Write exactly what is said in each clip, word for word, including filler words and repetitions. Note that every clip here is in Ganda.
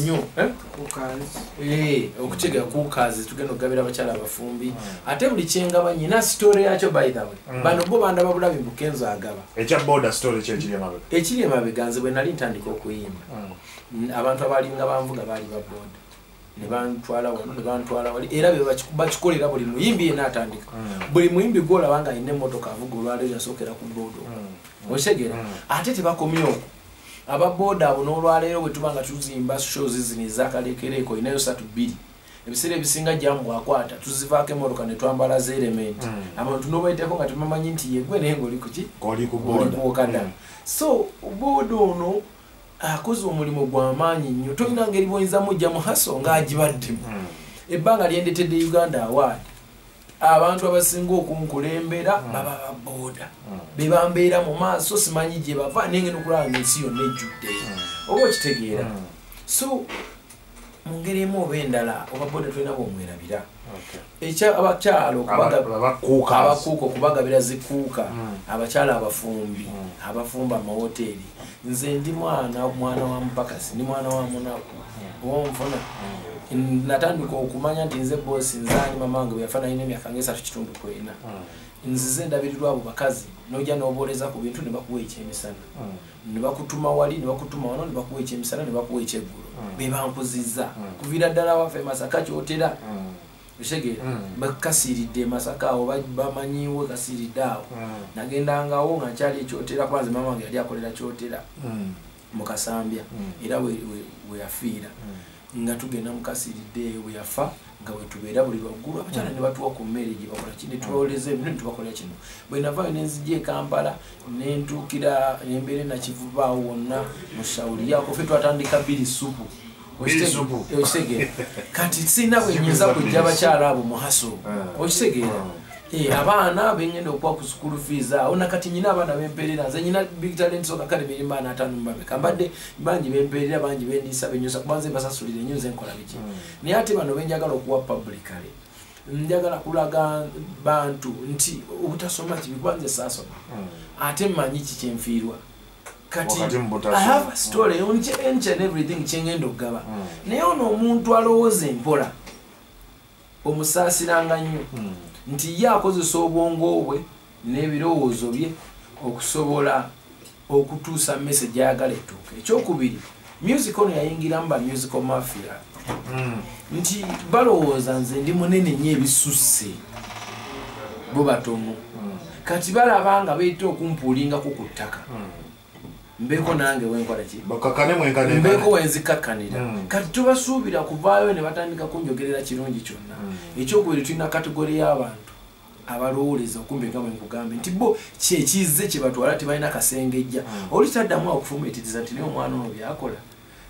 nnyo eh eh okutegera kukazi tugenda okugabira abakyala abafumbi ate buli kyenga banyina story yakyo by the way bano bo banda babulabi Bukenzo agaba ekya border story kye kiri emabe ekiri emabe ganze bwe nali ntandika okuyimba abantu abalinga banvuga bali ba border ne bantwala wano ne bantwala wali era be bakikolera buli muyimbi yena atandika buli muyimbi gola banga ine motoka avuga olwale yasokera ku bodo oshegera ate tebakomyo aba boda abo n'olwaleero bwe tubanga tuzimba shows zini zakalekereko inayo satu bili ebisere bisinga jambo akwata tuzivaake motoka ne twambala ze element abantu nobayiteko nga tumamanyi nti yegwe nengo likuki koli ku boda so bodo ono akoze omulimo gw'amaanyi nnyo tolina ngeri boyinza mujja mu haso ng'agibaddemu ebbanga lyendetedde Uganda award abantu abasinga okunkulembera baba baboda be bambeera mu maaso simanyi gye bava nengeno kulanga ensi yonna ejjudde oba okitegeera so mu ngeri emu oba endala obaboda tulina bwomwerabira ekya abakyalo abakuuka okubagabira zikuuka abakyala abafumbi abafumba amahoteri nze ndi mwana mwana wa mpakasi ndi mwana wa munaku wonfuna natandika okumanya nti nze bosi nzanyi mamange bweyafana ine emyaka ngesatu kitundu kwena nzize ndabirirwa abo bakazi nojja n'obooleza ku bintu ne bakuwa ekyemisana ne bakutuma wali ne bakutuma wano ne bakuwa ekyemisana ne bakuwa ekyeggulo be bankuzizza kuviira ddala waffe Masaka kyotera bishegera bakasiridde Masaka awo bamanyiwe kasiridde awo nagendangawo nga kyali ekyotera kwanze mama wange yali akolera kyotera mu Kasambya era we yafiira nga tugenda mu kasiridde we yafa nga we tubeera buli lwaggulu abakyala ne batuwa ku mmere gye bakola kindi tubaoleza ebintu ne tubakolera kino bwe navaayo ne nzija e Kampala ne ntuukira embeere nakivuba awo wonna mu Shawuliya ko ffe twatandika biri supu okitegeera kati sina bwe nyinza kujja abakyala abo mu haso okitegeera abaana bengenda okuwa ku school fees awo nakati nyina abaana bempeerera nze nyina Big Talent Soccer Academy eri baana ataano mbabeka mbadde bangi bempeerera bangi bendiisa benyusa kubanze basasulire nnyo nze nkola biki naye ate bano benjagala okuwa publicly njagala kulaga bantu nti obutasoma kibi kwanze saasoma ate mmanyi kikyenfiirwa kati I have a story on each and everything kyengenda okugaba naye ono omuntu alowooza empola omusaasiranga nnyo nti ye akozesa obwongo bwe n'ebirowoozo bye okusobola okutuusa message ayagala etuuka ekyokubiri music ono yayingiramu ba musical mafia nti balowooza nze ndi munene nnyo ebisusse bo batono kati balaba nga beeta okumpuulingako ku ttaka mbeko nange wenkola ki mbeko wenzikakkanira kati tubasuubira kuvaayo ne batandika kunjogerera kirungi kyonna ekyokubiri tulina kategori y'abantu abalowoleza okumbe nga bwe nkugambe nti bo kyekizze kye batwala tebalina kasengejja oli taddamu okufumitiriza nti naye omwana ono byakola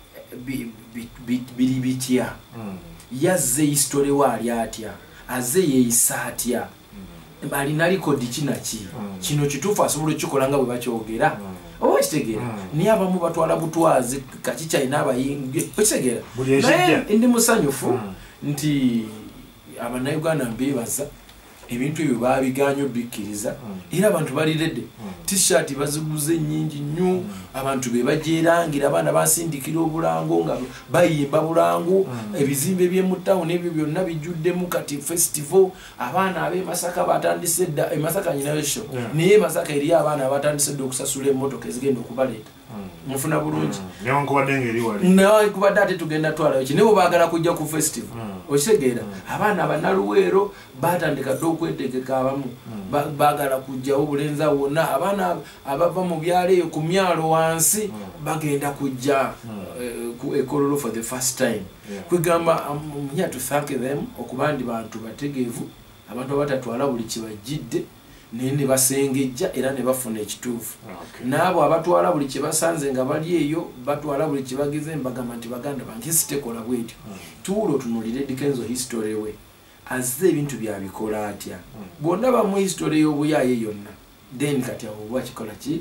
biri bitya yazze hisitole waali atya azze yeeyisa atya alina likodi kinaki kino kituufu asobola okukikola nga bwe bakyogera oba kitegeera niye abamu batwala butwazi kaki kyalina abayingi okitegeera naye ndi musanyufu nti abannayuganda mbeebaza ebintu ebyo baabiganya obikkiriza era abantu baliredde t-shirt baziguze nnyingi nnyo abantu be bajerangira abaana basindikira obulango nga bayimba bulango ebizimbe by'emu ttawuni ebyo byonna bijjuddemu kati festival abaana ab'e Masaka batandise dda e Masaka nyinayo show naye Masaka eriyo abaana abatandise dda okusasula emmotoka ezigenda okubaleeta mufuna bulungi newankubadde ate tugenda twalayo ki nebo baagala kujja ku festival okitegeera abaana abannaluweero batandika dda okwetegeka abamu baagala kujjawo bulenza wonna abaana abava mu byalo eyo ku myalo wansi bagenda kujja ku ekololo for the first time kwegamba I'm here to thank them okuba ndi bantu bategeevu abantu abatatwala buli kibajjidde naye ne basengejja era ne bafuna ekituufu n'abo abatwala buli kye basanze nga bali eyo batwala buli kye bagize mbagamba nti baganda bange sitekola bwetyo tuula otunuulire Dikenzo history we azze ebintu byabikola atya bwonna bamu history y'obuyaaye yonna then kati abo bwakikola ki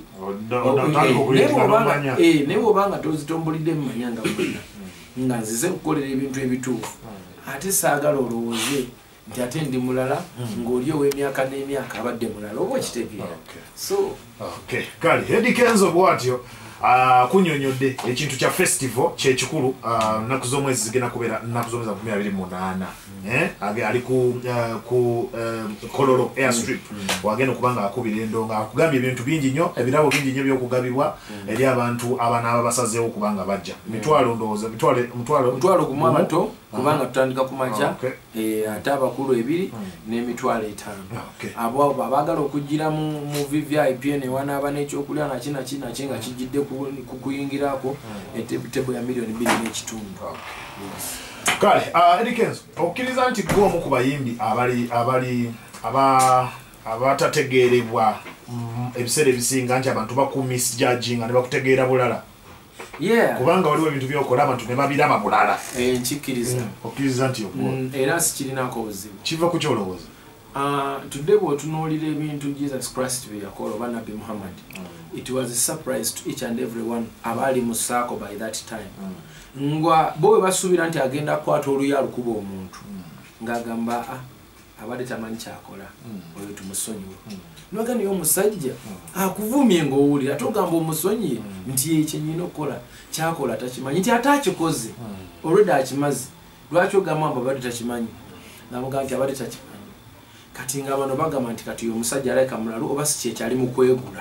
naye bw'obanga tozitombolidde mu manyanga bwonna nga nzize kukolera ebintu ebituufu ate saagala olowooze nti ate ndi mulala ng'oli ow'emyaka n'emyaka abadde mulala oba okitegeera so kale Dikenzo bw'atyo ah kunyonyodde ekintu kya festival kye kikulu naku z'omwezi zigenda kubeera naku z'omwezi kumi na bbiri mu munaana eh ali ku ku Kololo airstrip wagenda okubanga akubira endonga akugambye ebintu bingi nnyo ebirabo bingi nnyo by'okugabibwa eri abantu abana ababasazeewo kubanga bajja mitwalo ndowooza mitwalo mutwalo mutwalo ku mwabato kubanga tutandika ku makya eh ate abakulu ebiri n'emitwalo etaano abo abaagala okugira mu V V I P ne wanaaba n'ekyokulya na kina kina kinga kijidde ku kuyingirako etebo ya milioni bbiri n'ekitundu. Kale Edikenzo okkiriza nti gwe omu ku bayimbi abali abali aba abatategeerebwa ebiseera ebisinga nti abantu bakumisjudging ne bakutegeera bulala. Yeah. Kubanga waliwo ebintu byokola abantu ne babiraba bulala. Eh nkikkiriza. Okkiriza nti ogwo. Era sikirinako obuzibu. Kiva ku kyolowooza. Uh, today bw'otunuulira ebintu Jesus Christ bye yakola oba Nabbi Muhammad, mm. it was a surprise to each and every one abali mu saako by that time. Mm. Ngwa bo bwe basuubira nti agenda kukwata oluya lukuba omuntu mm. ng'agamba ah, abadde tamanyi kyakola mm. oyo tumusonyiwe. Mm. Nwagana yo omusajja mm. akuvumye ng'owulira togamba omusonyiye mm. nti ekyo nyina okukola kyakola takimanyi nti ate akikoze mm. olwedde akimaze lwaki ogamba mbu abadde takimanyi namugamba nti abadde takimanyi kati nga bano bagamba nti kati omusajja alayika mulalu oba si kyekyali mu kwegula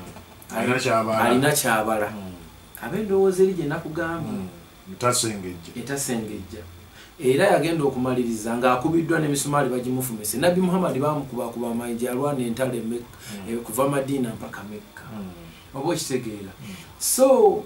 alina kyabala abe endowooza eri gye nakugambye etasengejja era yagenda okumaliriza ng'akubiddwa n'emisumaali bagimufumese. Nabbi Muhammad bamukubakuba amayinja alwana entalo kuva Madiina mpaka Mekka oba okitegeera. So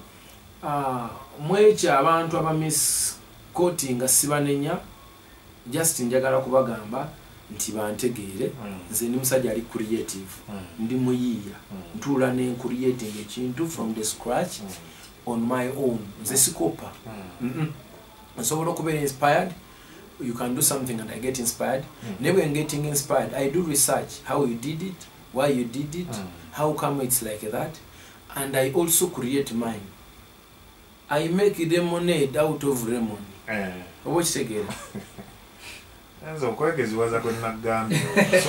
mwekyo abantu abamiskoti nga sibanenya just njagala kubagamba nti bantegeere nze ndi musajja ali creative ndi muyiiya ntuula ne creating ekintu from the scratch on my own nze sikopa nsobola okubeera inspired. You can do something and I get inspired. Never getting inspired I do research how you did it, why you did it, how come it's like that, and I also create mine. I make lemonade out of lemon. Oba kitegeera Enzo kwegeziwaza kwe nagambye.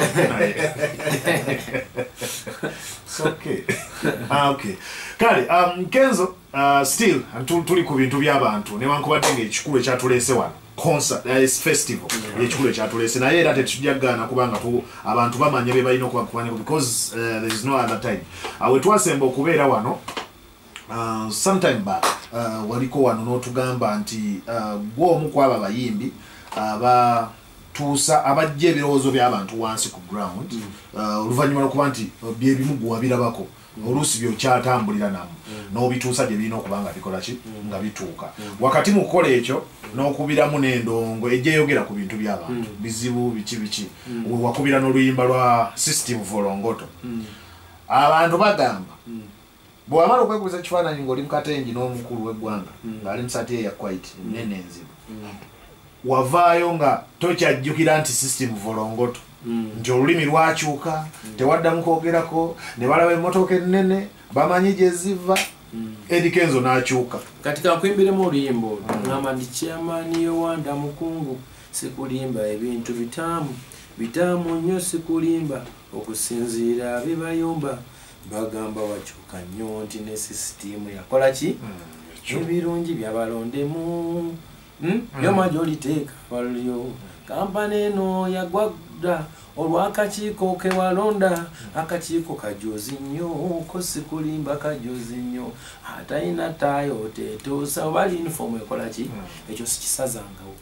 So okay. Ah okay. Kale um Kenzo uh, still tuli ku bintu by'abantu ne wankubadde ng'ekikulu ekyatuleese wano concert uh, is festival ekikulu ekyatuleese naye era tetujjagana kubanga tu abantu bamanya be balina okuba kubanya because uh, there is no other time. Awe twasemba okubeera wano uh, sometime back uh, waliko wano n'otugamba nti uh, gwe omu kwaba bayimbi aba uh, tuusa abajja ebirowoozo by'abantu wansi ku ground oluvannyuma lwokuba nti byebimu gwe wabirabako oluusi byokyatambulira namu n'obituusa gye birina okuba nga bikola ki nga bituuka wakati mu kukola ekyo n'okubiramu n'endongo ejja eyogera ku bintu by'abantu bizibu biki biki wakubira n'oluyimba lwa System Volongoto. Abantu bagamba bwe wamala okwekubiza ekifaananyi ng'oli mukatengi n'omukulu w'eggwanga ng'ali musati eya kwite nene enzibu wavaayo nga tokyajjukira nti System Volongoto nti olulimi lwakyuka tewaddamu kwogerako ne balaba emmotoka ennene bamanyi gye ziva. Edikenzo n'akyuka kati kankuyimbiremu oluyimba olwo ngamba ndi chairman Yowanda Mukungu sikulimba ebintu bitaamu bitaamu nnyo sikulimba okusinziira bibayomba bagamba wakyuka nnyo nti ne sisitimu yakola ki ebirungi byabalondemu yo majoliteeka walyo kampani eno yagwadda olw'akakiiko ke walonda akakiiko kajozi nnyo ko sikulimba kajozi nnyo atalina taayo tetuusa oba uniform ekola ki ekyo sikisazangawo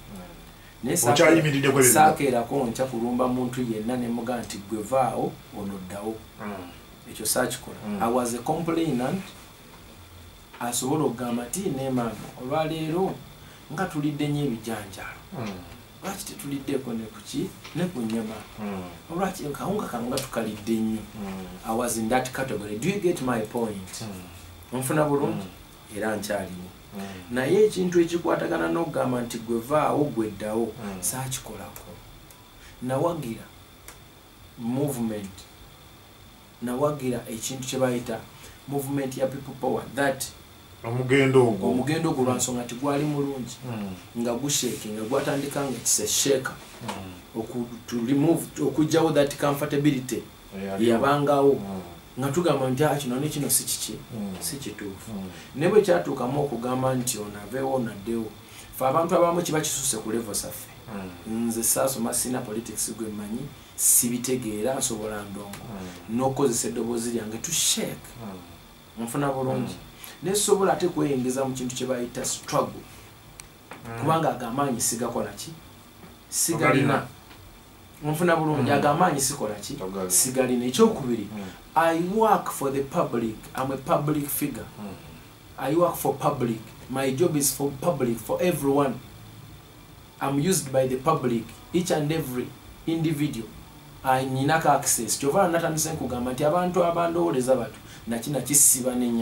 saakeerako nkya kulumba muntu yenna ne muga nti gwe vaawo onoddawo ekyo saakikola. I was a complainant asobola okugamba ti neemaama olwaleero nga tulidde nnyo ebijanjalo lwaki tetuliddeeko ne kuki ne ku nnyama olwaki kawunga kano nga tukalidde nnyo. I was in that category. Do you get my point? Onfuna bulungi era nkyalimu naye ekintu ekikwatagana n'okugamba nti gwe vaawo gwe ddawo saakikolako. Nawagira movement nawagira ekintu kye bayita movement ya people power that omugendo ogwo omugendo ogwo lwansonga nti gwali mulungi nga gushake nga gwatandika nga kisesheka oku to remove okujjawo that comfortability yabangawo nga tugamba nti kino ne kino si kiki si kituufu ne bwe kyatuukamu okugamba nti ono aveewo ono addewo fe abantu abamu kiba kisuse ku levo saffe nze saasoma sina politics gwe mmanyi sibitegeera nsobola ndongo n'okozesa eddoboozi lyange to shake nfuna bulungi nesobola ate kweyongeza mu kintu kye bayita struggle kubanga agamaanyi sigakola ki sigalina nfuna bulungi agamaanyi sikola ki sigalina ekyokubiri I work for the public. I'm a public figure. I work for public. My job is for public, for everyone. I'm used by the public, each and every individual. I ninaka access. Chovana natandise nkugamba nti abantu abandooleza batu nakina kisibanenya.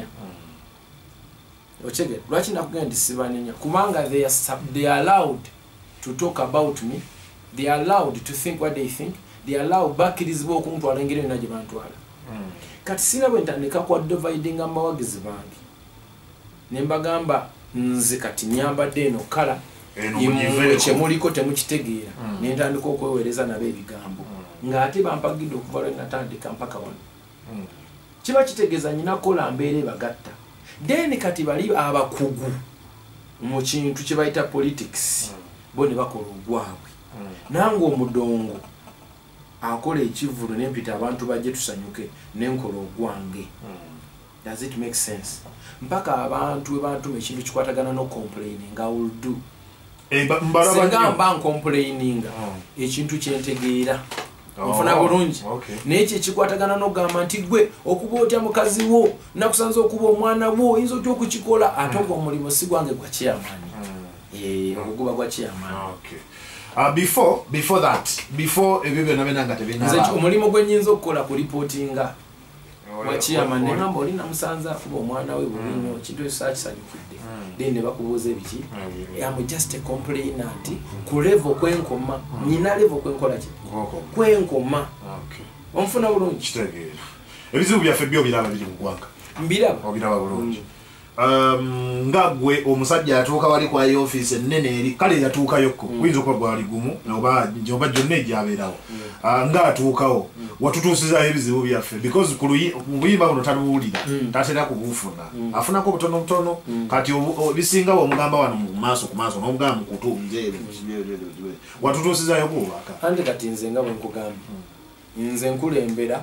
Ochege, lwaki nakugenda sibanenya kubanga they are they are allowed to talk about me. They are allowed to think what they think. They are allowed bakirizibwa okuntwala engeri yonna gye bantwala. Kati sina bwe ntandika kwa dividing amawagizi bange nembagamba nze kati nyambadde eno kala imwe kyemuliko temukitegeera nentandika okwewereza nabo ebigambo ng'ate bampagidde okuva lwe natandika mpaka wano kiba kitegeeza nyina kola mbeera ebagatta then kati bali abakugu mu kintu kye bayita politics bo ne bakola ogwabwe nange omudongo akola ekivulu nempita abantu bajje tusanyuke nenkola ogwange. Does it make sense? Mpaka abantu we bantuma ekintu kikwatagana no complaining I will do. Senga mba complaining ekintu kyentegeera nfuna bulungi n'ekyo kikwatagana n'ogamba nti gwe okuba otya mukazi wo nakusanze okuba omwana wo oyinza otya okukikola ate ogwo omulimu si gwange gwa chairman. Eh, oguba gwa chairman. Okay. Uh, before before that before ebibyo nabenanga tebina nze omulimo gwenyinza okukola ku reportinga wa chairman ne ngamba oli namusanza kuba omwana we bulino kintu ekisakisanyukidde then ne bakubuuza ebiki I'm just a complainant ku level kwenkoma nyina level kwenkola ki kwenkoma. Okay, onfuna bulungi kitegeera ebizibu byaffe byo biraba biri mu ggwanga mbiraba obiraba bulungi. Um, ngagwe omusajja atuuka wali kwa office ennene eri kale yatuukayo ko kuyinza okuba gwali gumu oba njoba jonna ejyabeerawo nga atuukawo watutuusizayo ebizibu byaffe because ku buyimba buno taluwulira tatera kubufuna afunako butono butono kati bisinga omugamba wano mu maaso ku maaso n'omugamba mukutu njeere watutuusizayo kubaka andi kati nze nga bwe nkugamba nze nkulembera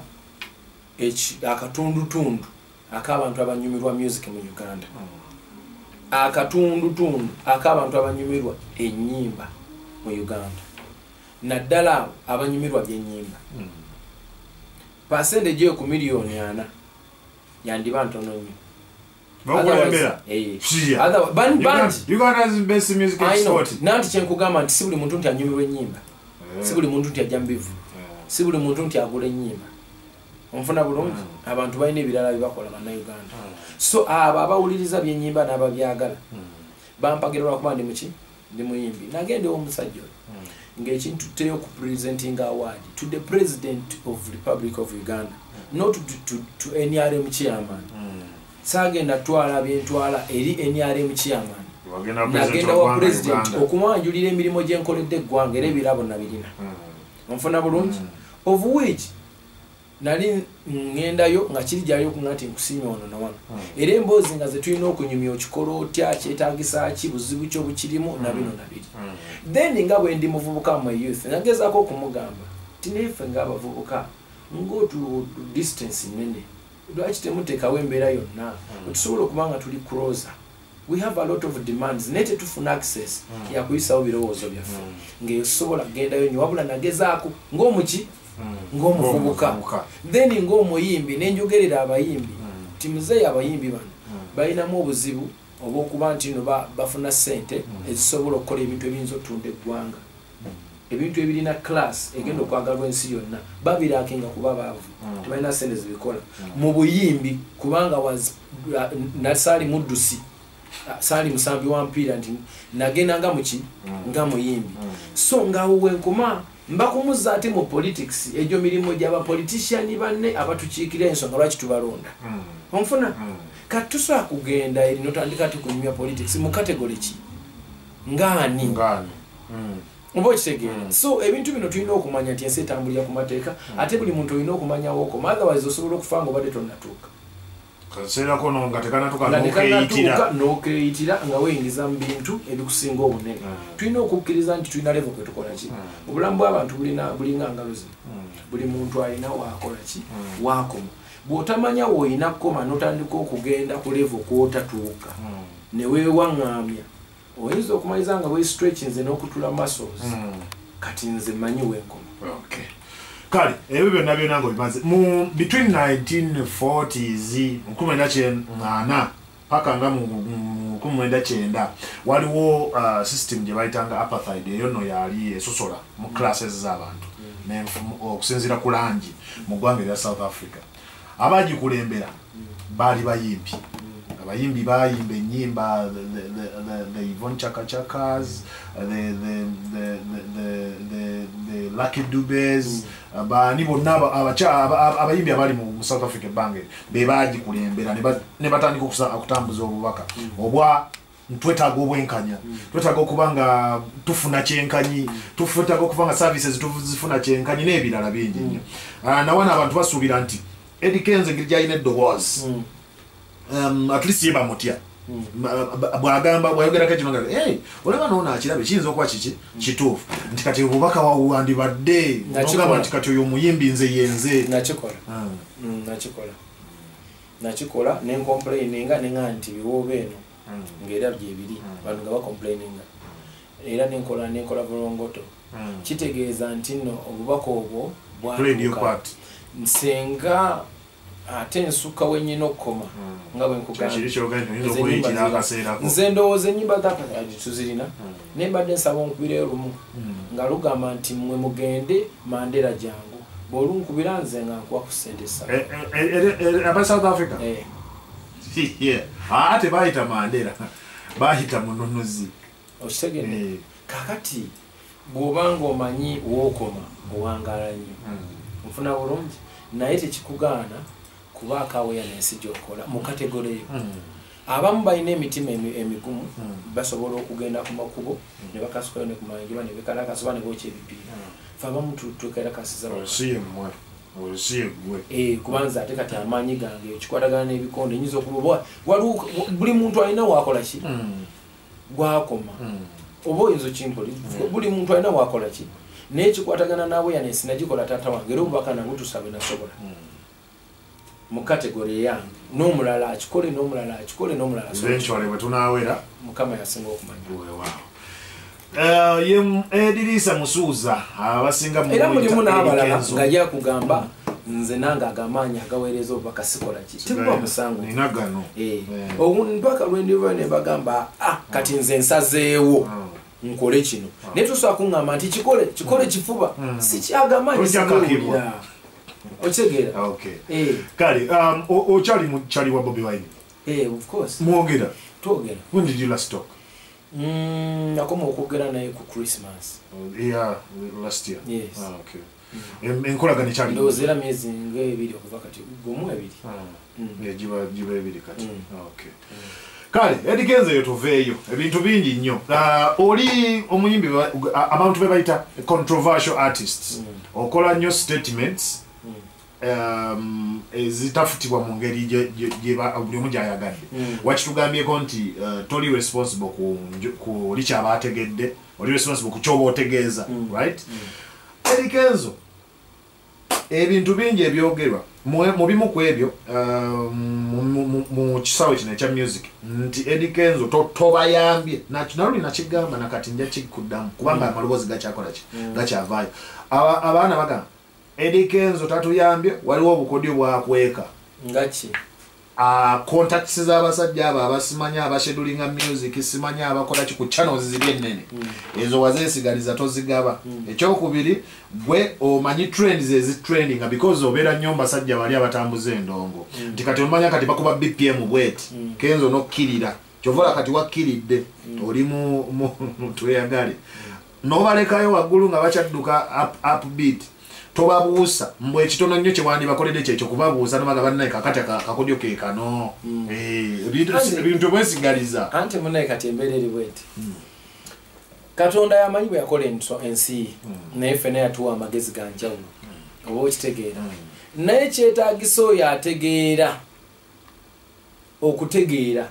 akatundutundu akabantu abanyumirwa music mu Uganda. Akatundu tundu akabantu abanyumirwa ennyimba mu Uganda. Naddala abanyumirwa byennyimba. Percentage yo ku milioni ana yandiba ntono nnyo. Bakulembera. Eh. Other band band Uganda's best music export. Nanti kyenkugamba nti si buli muntu nti anyumirwa ennyimba. Si buli muntu nti ajja mbivu. Si buli muntu nti agula ennyimba. Onfuna bulungi abantu balina ebirala bibakola bana Uganda. So aba abawuliriza byennyimba n'aba byagala bampagira lwakuba ndi muki ndi muyimbi nagende omusajja ng'ekintu teyo ku presenting award to the president of Republic of Uganda, not to, to, to N R M chairman. Sagenda twala byentwala eri N R M chairman nagenda wa president okumwanjulira emirimu gyenkoledde eggwanga era ebirabo nabirina. Onfuna bulungi of which nali ngendayo nga kiri jali okungati nkusimya ono na wano era emboozi nga ze tulina okunyumya okikolo otya kyetaagisa ki buzibu kyo bukirimu na bino na biri. Then nga bwe ndi muvubuka mu youth nagezaako okumugamba tinefe ng'abavubuka ng'otu distance nene lwaki temuteekawo embeera yonna tusobola okubanga tuli closer. We have a lot of demands nete tufuna access ya kuyisawo birowoozo byaffe ng'eyo sobola kugendayo nnyo wabula nagezaako ng'omuki ng'omuvubuka then ng'omuyimbi nenjogerera abayimbi timuzeeyo abayimbi bano balinamu obuzibu obw'okuba nti no bafuna ssente ezisobola okukola ebintu ebiyinza okutunda eggwanga ebintu ebirina class egenda okwagalwa ensi yonna babirakinga kuba baavu tebalina ssente zibikola mu buyimbi kubanga nasaali muddusi saali musambi wa mpiira nti nagenda nga muki nga muyimbi so ngaawo wenkoma mbakumuza ate mu politics egyo mirimu gy'abapolitician banne abatukiikira ensonga lwaki tubalonda onfuna kati tusobola kugenda eri notandika tukunyumya politics mu category ki ngaani Mbo kitegeera. So ebintu bino tulina okumanya nti ensi etambulira ku mateeka ate buli muntu olina okumanya woko otherwise osobola okufa ng'obadde tonnatuuka. Kaseera kono nga tekanatuuka n'okeyitira n'okeyitira nga weeyingiza mu bintu ebikusinga obunene. Tulina okukkiriza nti tulina level kwe tukola ki. Obulamu bw'abantu bulina bulinga ngalo zino. Buli muntu alina waakola ki waakoma. Bw'otamanya woolina kkoma n'otandika okugenda ku level kw'otatuuka ne weewaŋŋaamya oyinza okumaliza nga weestretchinze n'okutula muscles kati nze mmanyi wenkoma. Okay. Kale ebyo byonna byonna nga bimaze mu between nineteen forties nkumi mwenda kyenda paka nga mu nkumi mwenda kyenda waliwo uh, system gye bayitanga apartheid eyo nno yali esosola mu classes z'abantu okusinziira ku langi mu ggwanga erya South Africa. Abagikulembera baali bayimbi abayimbi bayimba ennyimba the Yvonne Chaka Chakas, the the the the the Lucky Dubes, bani bonna abayimbi abali mu South Africa bange be bagikulembera ne batandika okutambuza obubaka obwa twetaaga obwenkanya twetaaga okubanga tufuna kyenkanyi tufutaaga okubanga services tuzifuna kyenkanyi n'ebirala bingi nnyo. Nawana abantu basuubira nti Eddie Kenzo ngeri gy'alina eddoboozi um at least yeba mutya bwagamba bwayogerako kino nga hey olaba noona akirabe kiyinza okuba kiki kituufu nti kati obubaka wawandibadde nogamba nti kati oyo muyimbi nze yenze nakikola nakikola nakikola nencomplaininga nenga nti biwooba eno ng'era byebiri bantu nga bacomplaininga era nenkola nenkola bulongoto kitegeeza nti nno obubaka obwo bwatuuka nsenga ate nsukka wenyina okukoma nga bwe nkugamba nze ndowooza ennyimba z'apartheid tuzirina naye mbadde nsaba onkubira lumu nga lugamba nti mmwe mugende Mandela jangu bw'olunkubira nze nga nkuwa ku ssente ssatu aba South Africa ate bayita Mandela bayita mununuzi okitegedde kakati bw'obanga omanyi wookoma owangaala nnyo nfuna bulungi naye tekikugaana kubaako awareness gy'okola mu kategori eyo. Abamu balina emitima emigumu basobola okugenda ku makubo ne bakasukayo ne ku mayingira ne bekalakasa ne bookya ebipiira. Fe abamu twekalakasiza eh kubanza ate kati amaanyi gange ekikwatagana n'ebikonde nyinza okuba buli muntu alina waakola ki gwakoma oba oyinza okimpoli buli muntu alina waakola ki naye kikwatagana naawe yanesi nagikola taata wange era obubaka nangu tusabe nasobola mu kategori yange n'omulala akikole n'omulala akikole n'omulala eventually bwe tunaawera mukama yasinga okumanya. Uh, ye Edirisa Musuuza abasinga mu era mulimu n'abalala nga ajja kugamba nze nange agamaanyi agaweereza obubaka sikola ki tebuba musango nina gano mpaka lwendiva ne bagamba ah kati nze nsazeewo nkole kino naye tusobola kuŋŋamba nti kikole kikole kifuba si kyagamaanyi sikawulira okitegeera. Kale okyali mukyali wa Bobi Wine? Of course mwogera twogera. When did you last talk? Mm, nakoma okwogera naye ku Christmas. Yeah, last year. Yes. Ah, okay. Mm. Enkolagana kyali. Ndowozera myezi ng'ebiri okuva kati gumu ebiri. Yeah, jiba jiba ebiri kati. Okay. Kale, Eddie Kenzo yotuveeyo ebintu bingi nnyo. Oli omuyimbi abantu be bayita controversial artists. Okola nnyo statements um ezitafutibwa mu ngeri gye buli omu gy'ayagadde. Wakitugambyeko nti toli responsible ku licha abategedde, oli responsible ku kyoba otegeeza, right? Eddie Kenzo ebintu bingi ebyogerwa mu bimu ku ebyo mu kisawe kino ekya music nti Eddie Kenzo tobayambye naluli nakigamba nakati nja kikuddamu kubanga amaloboozi gakyakola ki gakyavaayo. Abaana bagamba Eddie Kenzo tatuyambye waliwo obukodyo bwakweka ngaki a contacts z'abasajja abo abasimanya abashedulinga music simanya abakola ki ku channels ziri ennene ezo wazeesigaliza tozigaba. Ekyokubiri gwe omanyi trends ezi trending because obeera nnyo basajja bali abatambuza endongo nti kati omanya kati bakuba B P M bweti Kenzo nokkirira kyovola kati wakkiridde oli mu tweyagale n'obalekayo waggulu nga bakyadduka upbeat tobabuusa mbwe ekitono nnyo kyewandi bakoledde kyekyo kubabuusa nobaga bannaye kakati akakodyo ke kano ebintu bwesigaliza anti munaye kati embeera eri bweti Katonda yamanyi bwe yakola ensi naye ffenna yatuwa amagezi ga njawulo oba okitegeera naye kyetaagisa oyo ategeera okutegeera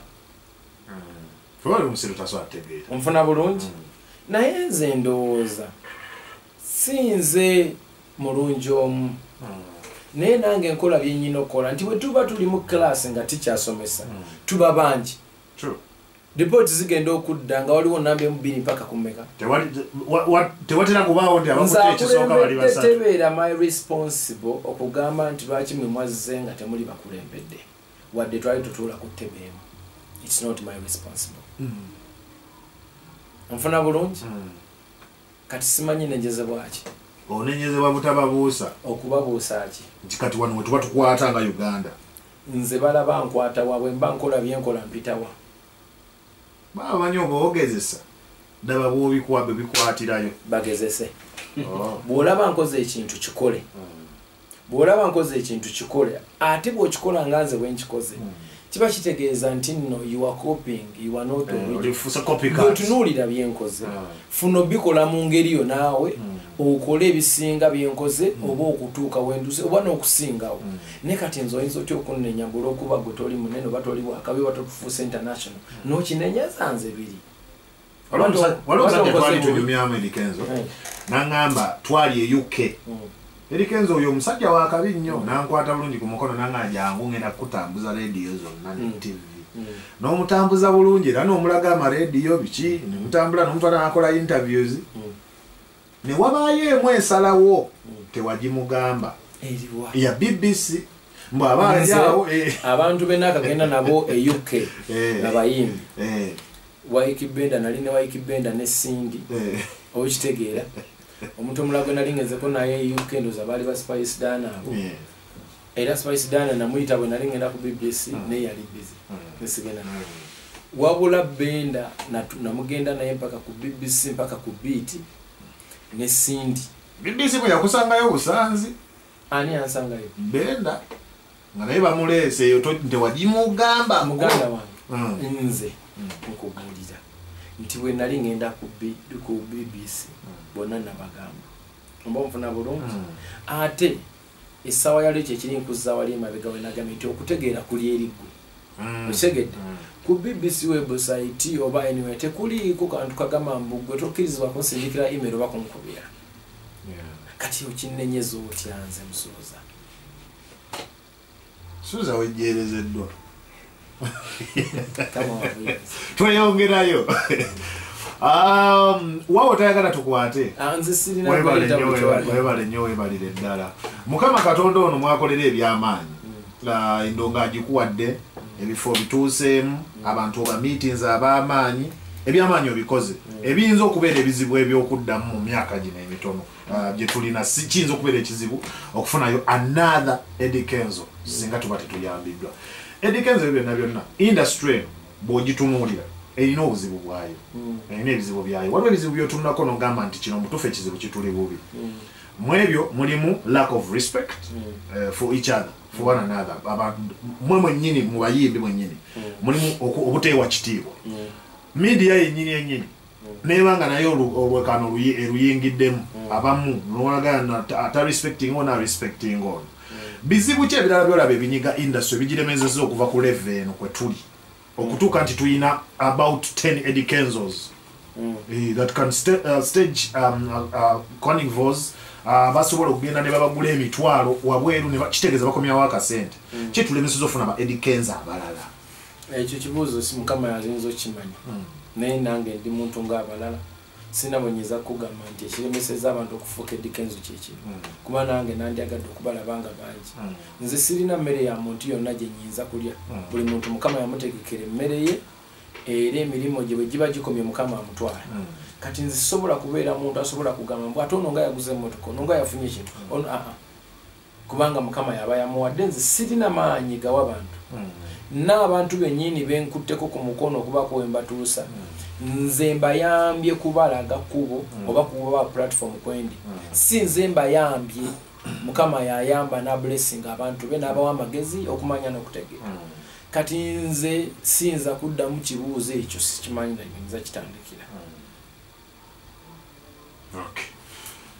onfuna bulungi naye nze ndowooza si nze mulungi omu naye nange nkola byenyina okukola nti bwe tuba tuli mu class nga tikyasomesa tuba bangi ripooti zigenda okudda nga waliwo namba emubiri mpaka kumeka tewatera kubaawo nti abakuteekisooka bali basatu tebeera my responsible okugamba nti lwaki mwe mwazze nga temuli bakulembedde wadde twali tutuula ku ttebe emu it's not my responsible nfuna bulungi kati simanyi nenyezebwa ki onenyezebwa butababuusa okubabuusa ki nti kati wano we tuba tukwata nga Uganda nze balaba nkwatawa bwe mba nkola byenkola mpitawa bamanyi oba ogezesa ddaba bwobikwabe bikwatirayo bagezese bw'olaba nkoze ekintu kikole bw'olaba nkoze ekintu kikole ate bw'okikola nga nze bwe nkikoze kiba kitegeeza nti nno you are copying you are not otunuulira byenkoze funa obikola mu ngeri yo naawe okole ebisinga byenkoze oba okutuuka wenduse oba n'okusingawo ne kati nze oyinza otya okunnenya olw'okuba gwe toli munene oba toli bwakabi oba totufuusa international n'okinenyeza nze biri waliwo twali tunyumyamu Edikenzo naŋŋamba twali e U K Edikenzo oyo omusajja wa kabi nnyo nankwata bulungi ku mukono naŋŋamba jangu ngenda kutambuza rediyo zonna ne T V n'omutambuza bulungi era n'omulaga amarediyo biki nemutambula n'omutwala n'akola interviews ne wabaayo emu esalawo tewagimugamba ya B B C mbw abaaliawo abantu bena akagenda nabo e U K abayimbi Waikibenda nali ne Waikibenda ne Cindy okitegeera omuntu omulago nali ngezeko naye U K ndoza bali ba Spice Dana abo era Spice Dana namuyita bwe nali ngenda ku B B C ne yali busy nesigenda nawe wabula benda namugenda naye mpaka ku B B C mpaka ku Beat ne Cindy B B C bwe yakusangayo busanzi ani ansangayo benda nga naye bamuleese eyo nte wagimugamba muganda wange nze nkugulira nti bwe nali ngenda ku B B C bonna nabagamba mba nfuna bulungi ate essaawa yali kyekiri nkuzza wali emabega we nagambye nti okutegeera kuli eriggwe osegedde ku B B C website oba anyway tekuliiko kantu kagamba mbu gwe tokkirizibwa kunsindikira email oba kunkubira kati okinnenyeza otya nze Musuuza Suuza wejjeerezeddwa tweyongerayo um wawo tayagala tukwate anze sirina webale nnyo webalire ddala Mukama Katonda ono mwakolera ebyamaanyi la endonga agikuwadde ebifo bituuseemu abantu oba meetings ab'amaanyi ebyamaanyi obikoze ebiyinza okubeera ebizibu ebyokuddamu mu myaka gino emitono gye tulina kiyinza okubeera ekizibu okufunayo another Edikenzo singa tuba tetuyambiddwa Edikenzo ebyo byonna byonna industry bw'ogitunuulira erina obuzibu bwayo erina ebizibu byayo waliwo ebizibu byotunako nogamba nti kino mutuufu ekizibu kituli bubi mu ebyo mulimu lack of respect uh, for each other for one another mwe mwennyini mu bayimbi mwennyini mulimu obuteewa kitiibwa media yennyini yennyini nebanga naye olwekano eruyingiddemu abamu nolagana ata respecting on respecting on bizibu ki ebirala byolaba ebinyiga industry bigiremezezza okuva ku level eno kwe tuli okutuuka nti tuyina about ten Edikenzos uh, that can st uh, stage um, uh, uh, carnivores uh, basobola okugenda ne babagula emitwalo wabweru ne kitegeeza bakomyawo akasente kitulemesezza ofuna ba Edikenzo abalala ekyo kibuuzo si Mukama yaziyinza okimanya naye nange ndi muntu ng'abalala sinabonyeza kugamba nti ekiremeseza abantu okufuuka Edikenzo kyekiri kuba nange nandyagadde okubalaba nga bangi nze sirina mmere ya muntu yonna gye nnyinza kulya buli muntu Mukama yamutegekera emmere ye era emirimu gye bwe giba gikomye Mukama amutwala kati nze sisobola kubeera muntu asobola kugamba mbu ate ono nga yaguze emmotoka ono nga yafunye ekintu ono aa kubanga Mukama yaba yamuwadde nze sirina maanyi gawa abantu n'abantu bennyini benkutteko ku mukono okubaako we mbatuusa nze mbayambye kubalaga kubo oba kuba platform kwendi si nze mbayambye Mukama yayamba na blessing abantu be n'abawa amagezi okumanya n'okutegeera kati nze sinza kuddamu kibuuzo ekyo sikimanyi nayinza kitandikira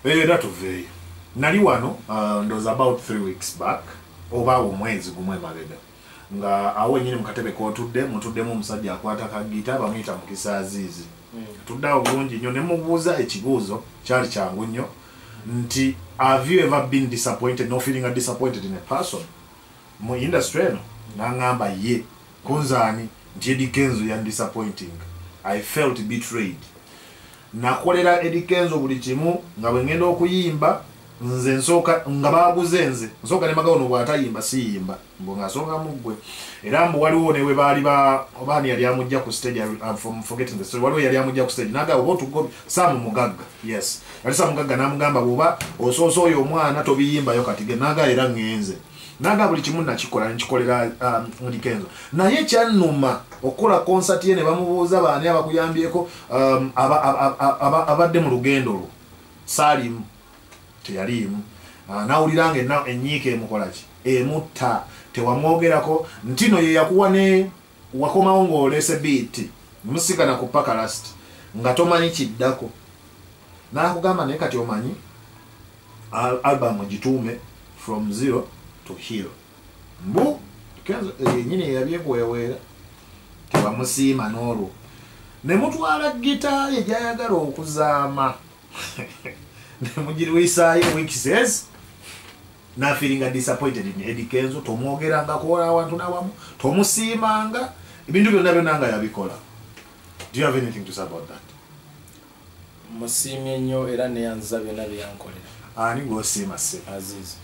era tuveeyo nali wano uh, ndoza about three weeks back oba omwezi gumwe mabega nga awo nyine mukatebe kotudde mutuddemu omusajja akwata kagita bamuyita mukisaazizi mm. tuddawo bulungi nnyo ne mubuuza ekibuuzo kyali kyangu nnyo nti have you ever been disappointed no feeling are disappointed in a person mu industry eno nangamba ye kunzaani nti Eddie Kenzo yan disappointing I felt betrayed nakolera Eddie Kenzo buli kimu nga bwe ngenda okuyimba nze nsooka nga baaguze nze nsooka ne magawo no bw'atayimba siyimba mbu ng'asooka muggwe era mbu waliwo ne we baali ba obaani yali amujja ku stage I'm from forgetting the story waliwo yali amujja ku stage naga oba otugobi Sam Mugagga yes yali Sam Mugagga n'amugamba bw'oba osoosa oyo omwana tobiyimbayo kati ge naga era ng'enze naga buli kimu nakikola nkikolera um, Eddie Kenzo naye kyannuma okukola concert ye ne bamubuuza baani abakuyambyeko um, abadde mu lugendo lwo saalimu teyalimu uh, nawulira nga enyiika emukola ki emutta tewamwogerako ntino ye yakuwa ne wakomawo ng'olese biiti musikana ku paka last nga tomanyi kiddako nakugamba naye kati omanyi al album gituume from zero to hero mbu yenyini eyabyekweweera tebamusiima n'olwo ne mutwala gita ye gyayagala okuzaama nemugirwisaayo weekses na feeling disappointed in Eddie Kenzo tomwogeranga kola awantu nawamu tomusiimanga ebintu byonna byonna nga yabikola. Do you have anything to say about that? Musiimye nnyo era neyanza byonna byankolera. Ani ng'osiima se Aziz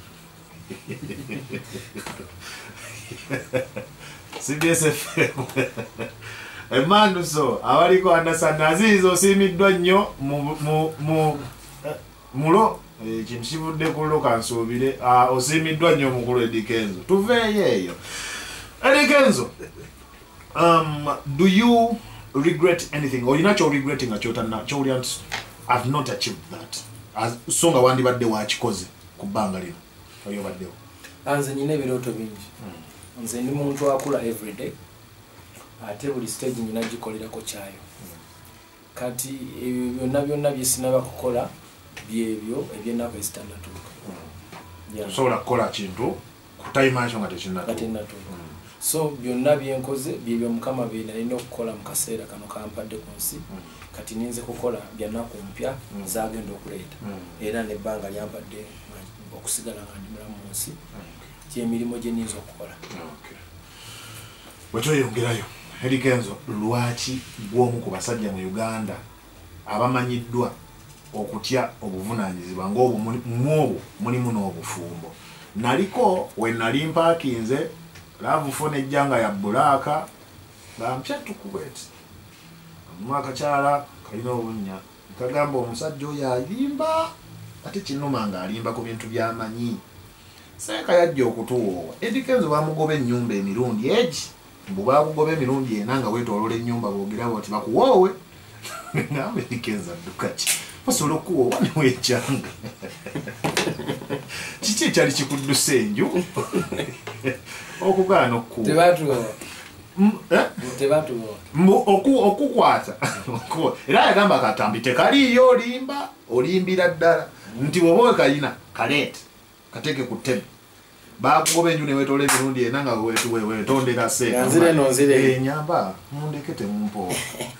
C B S F M Emandu so awaliko understand Aziz osiimiddwa nnyo mu mu mu mulo ekintu kivudde ku lo kansuubire osiimiddwa nnyo mukulu Eddie Kenzo tuveeyo eyo. Eddie Kenzo, um, do you regret anything or you're not regretting a chotana chorians have not achieved that as songa wandibadde wakikoze ku bbanga lino oyobaddewo? Anze nyine ebirooto bingi nze ndi muntu akula everyday ate buli stage nyina gikolerako kyayo kati byonna byonna byesinaba kukola byebyo ebyennaku ezitanatuuka osobola kukola kintu kutayimaakyo nga tekinnatuuka so byonna byenkoze byebyo mukama bye nalina okukola mu kaseera kano kampadde ku nsi kati ninze kukola byannaku mpya zagenda okuleeta era nebbanga lyampadde okusigala nga ndi mulamu mu nsi kyemirimu gye ninza okukola. Bwetweyongerayo Eddie Kenzo, lwaki bw'omu ku basajja mu Uganda abamanyiddwa okutya obuvunaanyizibwa ng'obwo mwobwo mulimu n'obufumbo? Naliko we nali mpaakinze laavuufo n'ejjanga ya bbulaaka bampya tukubweti omwakakyala kalina obunnya nkagamba omusajja oyo alimba ate kinnuma nga alimba ku bintu by'amanyi seeka yajja okutuwoowa. Eddie Kenzo bamugoba ennyumba emirundi egi mbu baakugoba emirundi ena nga weetoolola ennyumba boogera bati bakuwoowe ngambe Eddie Kenzo adduka ki osobola okuwoowa ne weejjanga kiki ekyali kikuddusa enju okugaana okuwoowa okukwata era yagamba akatambi tekaliyo olimba olimbira ddala nti bwoba wekayina kaleete kateeke ku ttebe bakugoba enju newetoola emirundi ena nga wetondera senyamba mundeke temumpoola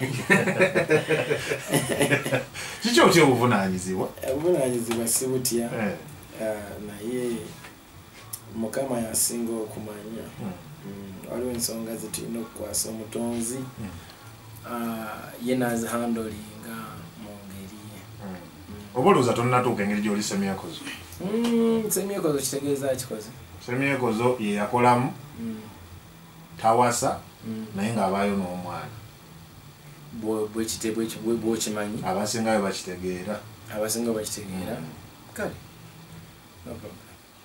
kiki otya obuvunaanyizibwa? Obuvunaanyizibwa si butya naye mukama yasinga okumanya waliwo ensonga zetulina okukwasa omutonzi ye nazihandolinga mu ngeri ye. Oba olowooza tonnatuuka engeri gy'oli semyekozo? Semyekozo kitegeeza kikoze? Semyekozo ye yakolamu tawasa naye ng'abaayo n'omwana bwokimanyi abasingayo bakitegeera abasinga bakitegeera kale no problem.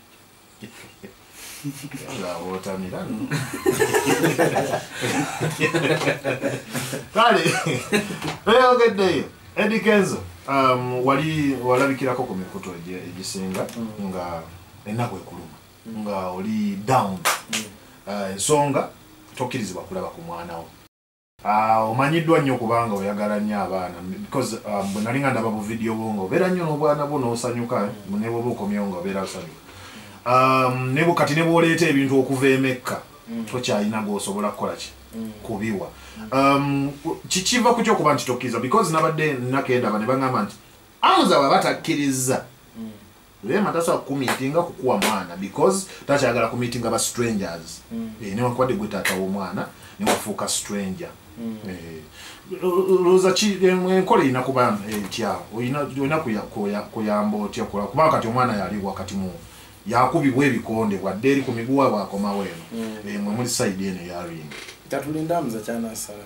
Ng'abootamira nno kale oyogeddeyo Eddie Kenzo, um, wali walabikirako ku mikutu egisinga nga ennaku ekuluma nga oli down ensonga tokkirizibwa kulaba ku mwana wo ah omanyiddwa nnyo kubanga oyagala nnyo abaana because bwe nali nga ndaba bu video bongo obeera nnyo n'obwana bwo n'osanyuka ne bwoba okomyewo nga obeera osanyuka um, ne kati ne bw'oleeta ebintu okuva emekka tokyalina gw'osobola kukola ki kubiwa um, kikiva ku ky'okuba nti tokkiriza because nabadde nakendaba ne baŋŋamba nti amuza baba takkiriza lema tasobola kukumiitinga kukuwa mwana because takyagala kumiitinga ba strangers newankubadde gwe taata w'omwana newafuuka stranger looza ki enkola erina kuba etya olina kuyamba otya kubanga kati omwana yali wakati mu yakubibwa ebikonde wadde eri ku miguwa bwakomawo eno mwe muli sayidi eno eyaringa katulinda amuza kyanasala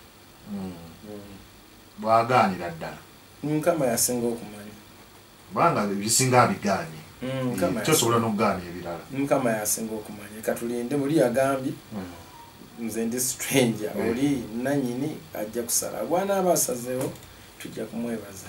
bwagaanira ddala mukama yasinga okumanya banga bisinga abiganye kyosobola n'okugaana ebirala mukama yasinga okumanya katulinde muli yagambye nze ndi stranger oli nanyini ajja kusala bw'anaaba asazeewo tujja kumwebaza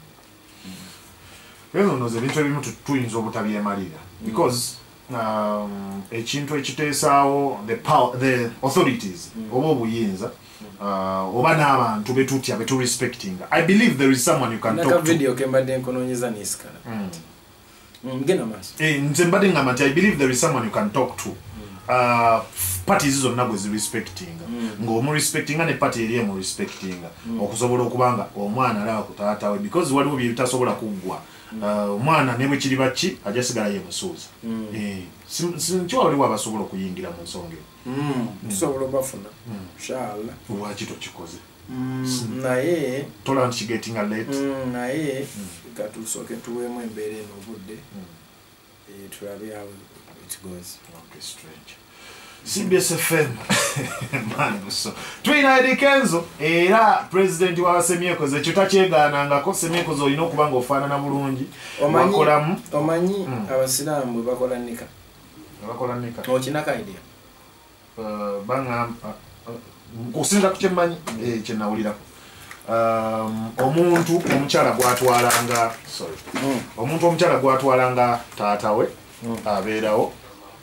eno noze ebintu ebimu tuyinza obutabyemalira because um, ekintu ekiteesaawo the power, the authorities oba obuyinza uh, oba n'abantu betutya beturespectinga I believe there is someone you can talk to. Video kembadde nkonoonyeza nisikala ngena maaso nze mbadde ngamba nti I believe there is someone you can talk to uh, parties zonna bwe zirespectinga ng'omurespectinga ne party eri emurespectinga okusobola okubanga omwana alaba ku taata we because waliwo bye bitasobola kuggwa omwana ne bwe kiri baki ajja sigala ye musuuza nkiwa waliwo abasobola okuyingira mu nsonga tusobola obafuna inshallah lwaki tokikoze naye tola nti kigetinga late naye katusooke tuweemu embeera eno obudde tulabe how it goes. Okay, strange. C B S F M man so twina Eddie Kenzo era president wa Semyekoze ekyo takyegaanangako Semyekoze olina okuba nga ofaanana bulungi wakolamu omanyi abasiraamu bakola nika bakola nika okinaka idea uh, banga kusinza ku kyemmanyi kyenawulirako um, omuntu omukyala gwatwalanga sorry omuntu omukyala gwatwalanga taata we abeerawo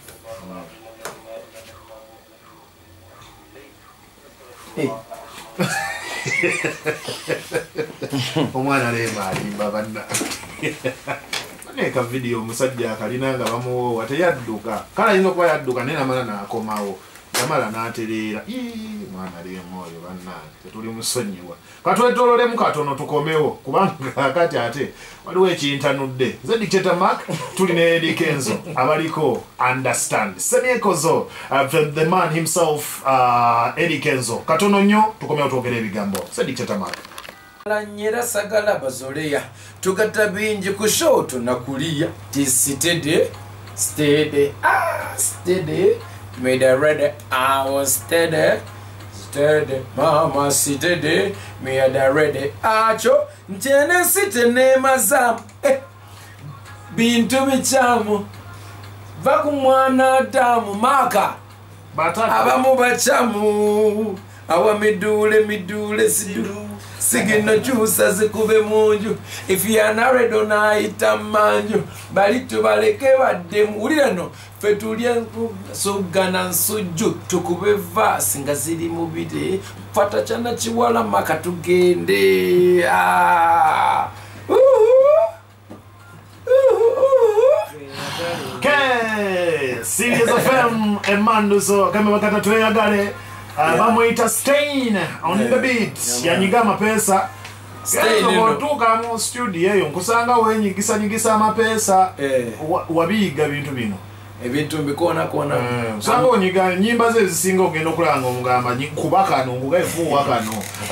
omwana leema alimba banna neka video omusajja akalina nga bamuwoowa teyadduka kale alina okuba yadduka naye namala n'akomawo yamala n'atereera mwana leema oyo bannange tetuli musonyiwa katwetololemu katono tukomewo kubanga kati ate waliwo ekintanudde nze Dictator Mark tuli ne Eddie Kenzo abaliko understand Semyekoze uh, the man himself uh, Eddie Kenzo katono nnyo tukomewo twogera ebigambo nze Dictator Mark nyera sagala bazoleya tugatta bingi ku show tunakuliya tisitede steady ah steady made a red I was steady steady mama steady made a red acho ntene sitene mazamu eh. bintu bichamu vaku mwana damu maka abamu bachamu awa midule midule sidu sigino chusa zikube munju if you are married onaita manju bali tubaleke badde mulira no fetulia sogana nsujju tukube vasi nga ziri mubide fata chana chiwala maka tugende ah okay C B S F M emando so kama bakata tweyagale bamwita Stain on the beat yanyiga amapesa otuuka mu studio eyo nkusanga wenyigisa nyigisa amapesa wabiyiga bintu bino ebintu mbikona kona usanga onyiga nyimba ze zisinga ogenda okulanga omugamba kuba kano ngugaefuwa kano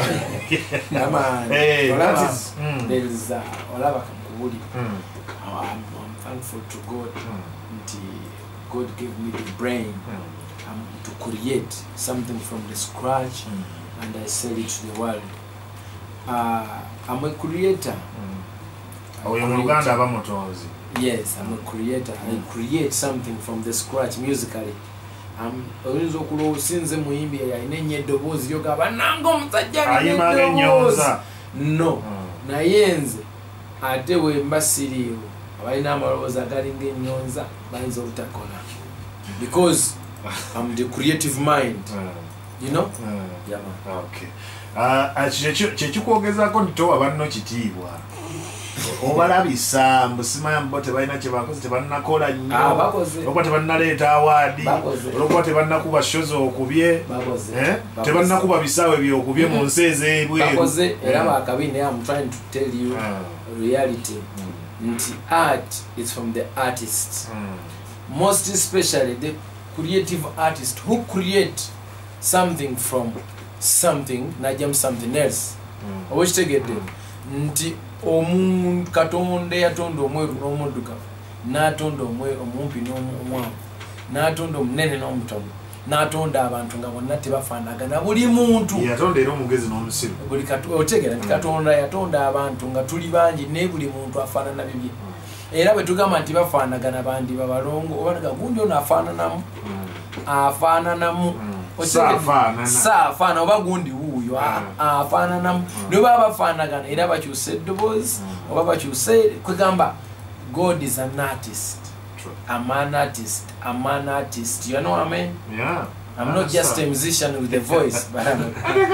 olaba kakubuli I'm thankful to God nti God gave me the brain um, to create something from the scratch mm. and I sell it to the world. Uh, I'm a creator. Mm. creator. Yes, I'm a creator. Mm. I create something from the scratch musically. I'm oyinza okulosinze muimbi ya inenye dobozi yoga banango mtajja nyoza no na yenze ate we mbasiriyo abalina amaloza galinga nyonza bayinza obutakola because I'm the creative mind. you know mm. yeah man okay uh kyekikuogezako ntowa banno kitiibwa obalabisa mbusimaya mbo tebalina kyebakoze tebannakola nnyo okuba tebannaleeta awaadi olwokuba tebannakuba shozi okubye tebannakuba bisaawe byokubye mu nsi ez'ebweru era bakabine I'm trying to tell you reality nti art is from the artist most especially the creative artist who create something from something najam something else owekitegedde nti omuntu katonda yatonda omweru n'omuddugavu n'atonda omumpi n'omwavu n'atonda omunene n'omutono n'atonda abantu nga bonna tebafaanagana buli muntu yatonda era omugezi n'omusiru buli otegera nti katonda yatonda abantu nga tuli bangi naye buli muntu afaanana bibye era bwe tugamba nti bafaanagana bandi babalongo oba gundi ono afaananamu afaananamu saafaana oba gundi wuuyo afaananamu naye baba bafaanagana era bakyusa eddoboozi oba bakyusa kwegamba God is an artist. I'm an artist. I'm an artist. You know what I mean? Yeah. I'm not just a musician with a voice, but I'm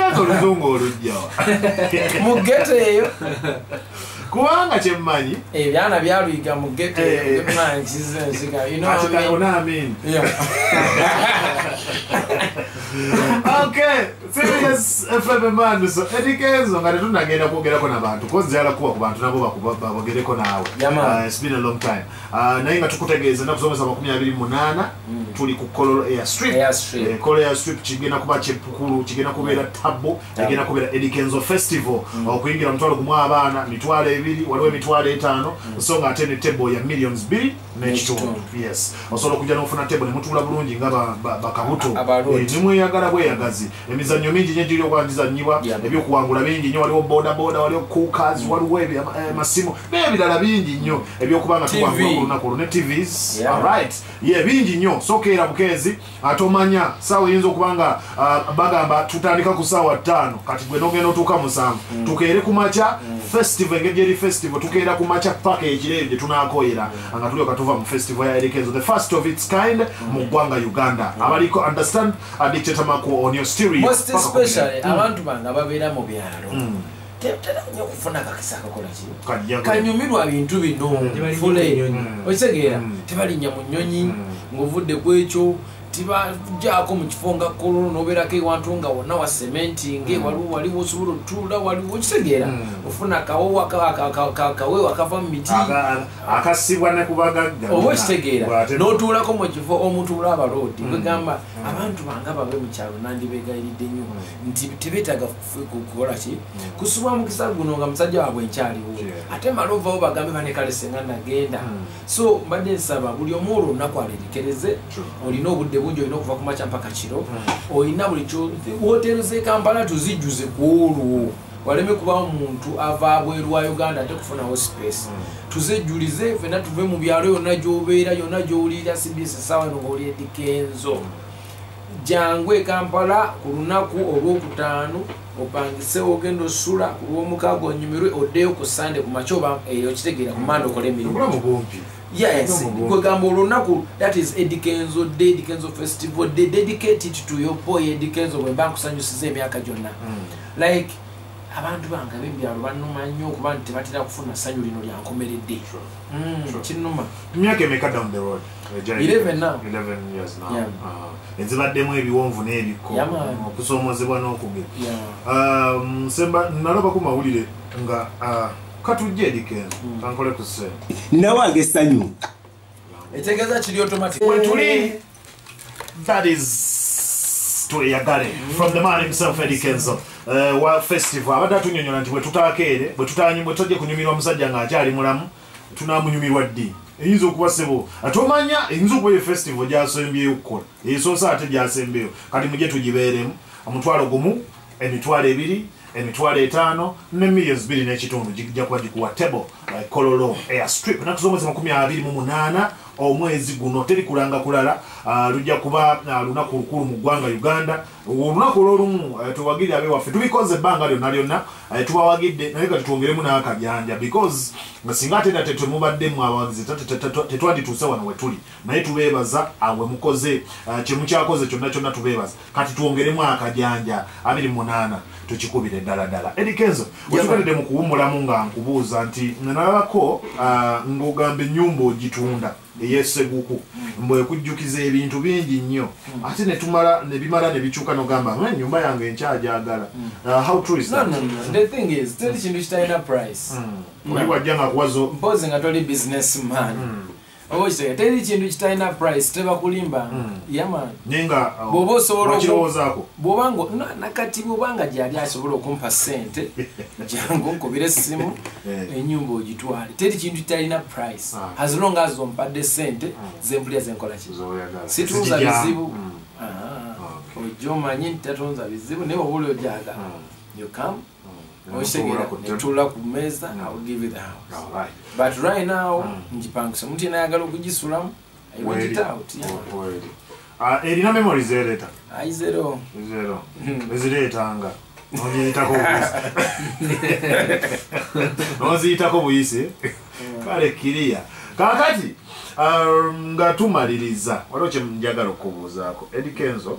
Mugete yo. Kubanga kyemmanyi ebyana byaluyiga mu ghetto man kizenziga you know what I mean yeah okay serious F M man so edikezo ngati tunagenda kwogerako nabantu kozala kuwa ku bantu nabo babogereko nawe uh, it's been a long time uh, naye nga tukutegeeza na kusomesa makumi abiri mu munana tuli ku Kololo Air Strip eh, Kololo Air Strip kigenda kuba kyepukulu kigenda kubeera tabo kigenda kubeera Edikenzo Festival okuyingira mutwalo ku mwana mitwalo ebiri waliwo emitwalo etaano so nga ate ne table ya millions bbiri n'ekitundu yes osobola okujja n'ofuna table ne mutuula bulungi nga bakabuto nimweyagala bweyagazi emizannyo mingi nnyo giri okwagizannyibwa ebyokuwangula bingi nnyo waliwo boda boda waliwo cookers waliwo amasimu n'ebirala bingi nnyo ebyokubanga tuwangula ku lunaku olwo ne T Vs alright ye bingi nnyo sokeera bukeezi ate omanya saawa eyinza okubanga bagamba tutandika ku saawa ttaano kati gwe n'ogenda otuuka musanvu tukeere ku makya festival engeri festival tukeera ku makya paka ekirebe gye tunaakoyera nga tuli okatuva mu festival ya Edikenzo the first of its kind mu ggwanga Uganda abaliko understand dictator Mako on your stereo most especially abantu banga babeera mu byalo tetera nnyo kufuna kakisa akakola ki kanyumirwa bintu bino fule okitegeera tebalinnya mu nnyonyi ng'ovudde ku ekyo tiba jako mu kifonga kololo noberako ewantu nga wonna wa cementing waliwo waliwo osobola otuula waliwo kitegeera ofuna kawowa kawewo akava mu miti akasibwa ne kubagagga oba kitegeera n'otuulako mu kifo omutuula abaloodi kwegamba abantu banga babe mu kyalo nandibeegayiridde nnyo nti tebeetaaga kukola ki kusubwa mukisa guno nga musajja waabwe nkyaliwo ate malovawo bagambe banekalese nga nagenda so mbadde nsaba buli omu olwo olunaku alerekereze olina obudde bungi olina okuva ku makya mpaka kiro olina buli kyo wooteero z'e Kampala tuzijjuze ku olwo waleme kubawo omuntu ava abweru wa Uganda ate kufunawo space tuzejjulize fena tuve mu byalo yonna gy'obeera yonna gy'owulira C B S sawa eno ng'oli Edikenzo jangu e Kampala ku lunaku olwokutaano opangise ogenda osula ku lw'omukaaga onyumirwe oddeyo ku Sande ku makya oba eyo kitegeera ku Mande okole emirimu yes kwegamba olunaku that is Edikenzo Day Edikenzo Festival they dedicated to your boy Edikenzo bwe bankusanyusiza emyaka gyonna like abantu bange b'ebyalo bannuma nnyo okuba nti tebatera kufuna ssanyu lino lyankomeredde kinnuma emyaka emeka down the road eleven now eleven years now enzibaddemu ebiwonvu n'ebikko okusoomozebwa n'okugera semba nalaba ku mawulire nga katujje Edikenzo kankole ku ssente nawange essanyu etegeeza kiri automatic we tuli that is tuyagale from the man himself Edikenzo uh, wa festival abadde atunyonyola nti bwe tutaakeere bwe tutaanyi bwe tojje kunyumirwa musajja ng'akyali mulamu tunaamunyumirwa ddi eyinza okuba ssebo ate omanya eyinza okuba festival gy'asembyeyo okukola esoosa ate gy'asembeyo kati mujye tugibeeremu omutwalo gumu emitwalo ebiri emitwalo etaano ne millions bbiri n'ekitundu gijja kuba gikuwa table like Kololo Air Strip nakuzomwezi makumi abiri mu munaana omwezi guno teri kulanga kulala lujja kuba lunaku lukulu mu ggwanga Uganda. Olunaku olw'olumu tuwagire abe waffe tubikoze ebbanga lyonna lyonna tubawagidde naye kati twongeremu n'akajanja because nga singa ate na tetemubaddemu abawagizi tetwandituuse wano we tuli naye tubeebaza awe mukoze kye mukyakoze kyonna kyonna tubeebaza kati twongeremu akajanja abiri munaana tukikubire ddala ddala. Eddie Kenzo wetugadde mu kuwummulamu nga nkubuuza nti nalabako ng'ogamba ennyumba ogitunda ey'esseguku mbwe ekujjukiza ebintu bingi nnyo ate ne tumala ne bimala ne bikyuka n'ogamba ennyumba yange enkyajagala. How true is that? No, no, no. The thing is teri kintu kitalina price. Oli wajja nga kuwazo mpozi nga toli businessman oba kitege teri kintu kitalina price tebakulimba yaman nenga bw'oba osobola okirowoozaako bw'obanga nakati bw'obanga gyali asobola okumpa ssente jangu nkubira essimu ennyumba ogitwale teri kintu kitalina price as long as ompadde ssente zempulya zenkola ki situnza bizibu ojja omanyi nti tatunza bizibu naye obula ojaga you come oshegera netula ku meza I will give you the house. All right. But right now njipangisa muti nayagala okugisulamu I want it out. Ah erina memories ereta ai zero zero eziretanga nonyitako noziyitako buyise kale kiria kakati nga tumaliriza waliwo kye njagala okubuuzaako. Eddie Kenzo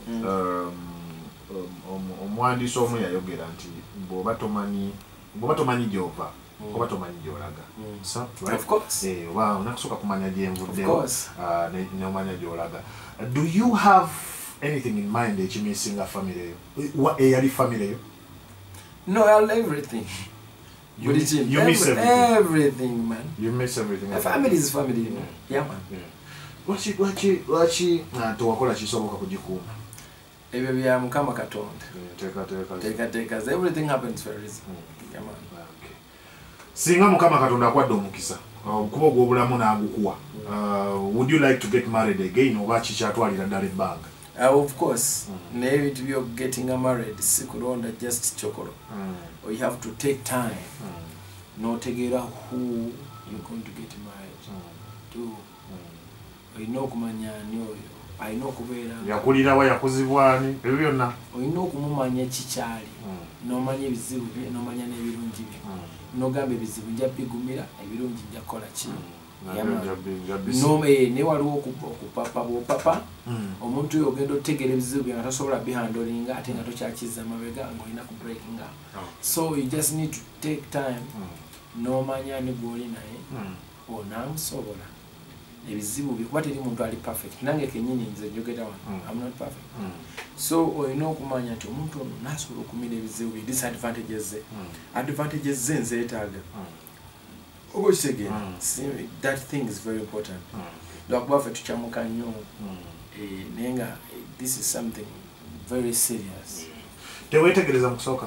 omwandiisi omu yayogera nti bw'oba tomanyi bw'oba tomanyi gy'ova oba tomanyi gy'olaga oba onakusooka kumanya gyenvuddewo n'omanya gy'olaga. Do you have anything in mind ekimisinga family eyo eyali family eyo? No, I love everything. You, you miss everything. Everything, man. You miss everything. A family is family, you know. Yeah, man. Lwaki lwaki lwaki tewakola kisoboka kugikuuma? Ebyo bya Mukama Katonda. Teka teka. Teka teka. Everything happens for a reason. Yeah, man. Okay. Singa Mukama Katonda akwadde omukisa okuba ogw'obulamu n'agukuwa, would you like to get married again oba kikyatwalira ddala ebbanga? Uh, of course, mm. Maybe to be getting married, sikulonda just chokolo. Mm. Or you have to take time. Mm. No tegera who you're going to get married mm. to. Mm. You know kumanya nyoyo. I know kubera. Yakulira wa yakuzibwani. Ebyo byonna. Oyina okumumanya kikyali. Mm. No manya ebizibu bye, no manya n'ebirungi bye. Mm. No gambe ebizibu nja bigumira, ebirungi nja kola kino. No eh ne waliwo okupapa bwopapa omuntu oyo ogenda otegera ebizibu bye nga tasobola bihandolinga ate nga tokyakiza mabega ng'olina ku breaking up. So you just need to take time n'omanya ne gw'oli naye onamusobola ebizibu bye kuba teri muntu ali perfect nange kennyini nze njogera wano I'm not perfect. So olina okumanya nti omuntu ono nasobola okumira ebizibu bye disadvantages ze advantages ze nzeetaaga. Oh, again, mm. that thing is very important. Mm. Mm. This is something very serious. The way to get is Amsoka.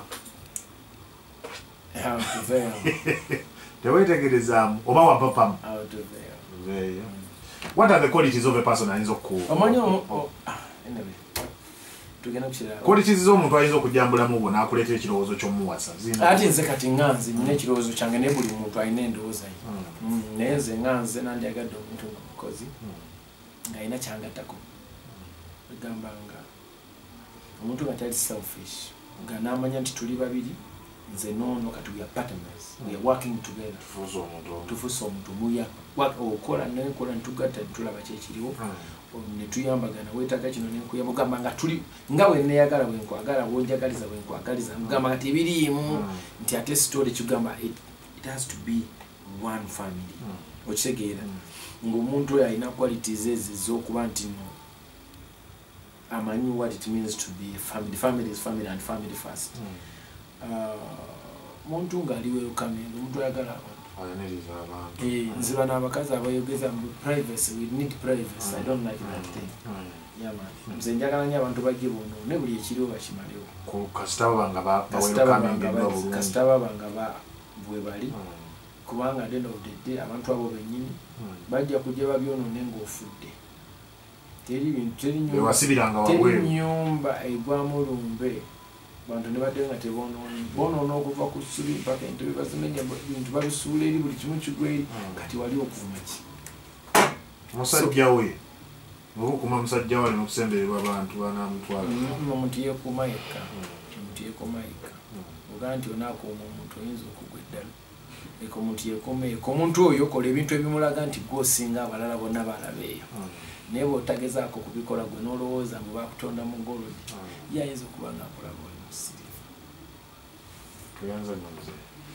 How to veil. The way to get is um Obawa Papam. How to veil. What are the qualities of a person in Zoku? Anyway. Qualities z'omuntu ayinza okujambulamu ubwo n'akuleetera ekirowoozo ky'omuwasa ati nze kati nganze nina ekirowoozo kyange ne buli muntu alina endowooza ye naye nze nganze nandyagadde omuntu mukozi ng'alina kyangattako egamba nga omuntu nga tali selfish nga n'amanya nti tuli babiri nze noono kati we are partners we are working together tufuuse omuntu muya okola nekola ntugatta tulaba kyekiriwo netuyambagana wetaaga kino nenkuyamba ogamba nga tuli nga bwe neeyagala bwe nkwagala bwonjagaliza bwe nkwagaliza mugamba nga tebiriimu nti ate story kigamba it has to be one family okitegeera ng'omuntu oyo alina qualities ezi z'okuba nti no amanyi what it means to be family. Family is family and family first. Muntu ng'ali welcoming omuntu ayagala abantu. Eh, nziba n'abakazi abayogeza mu privacy. We need privacy. I don't like that thing. Yeah man. Nze njagala nnyo abantu bajje bono ne buli ekiriwo bakimalewo. Ku kasitaba banga ba welcoming kasitaba banga ba bwe bali. Kubanga at the end of the day abantu abo bennyini bajja kujja babyonoone ng'ofudde. Teri bintu teri nyumba. Wasibiranga wabweru. Teri nyumba egwamu lumbe. Bantu ne badde nga tebonoonye bonoona okuva ku ssubi mpaka entebe bazimenya bintu babisuula eri buli kimu kigweri kati wali okuvuma ki musajja we okuma musajja wali mukusembererwa abantu banamutwala omuntu yekuuma yekka omuntu yekuuma yekka ogaa nti onakuuma omuntu oyinza okugwa eddala eka omuntu yekuuma yekka omuntu oyo okola ebintu ebimulaga nti gwosinga abalala bonna balabeeyo naye bw'otagezaako kubikola gwe n'olowooza mwe bakutonda mu golodi ye ayinza okuba ng'akulaba oli musirifu tuyanza nnomuze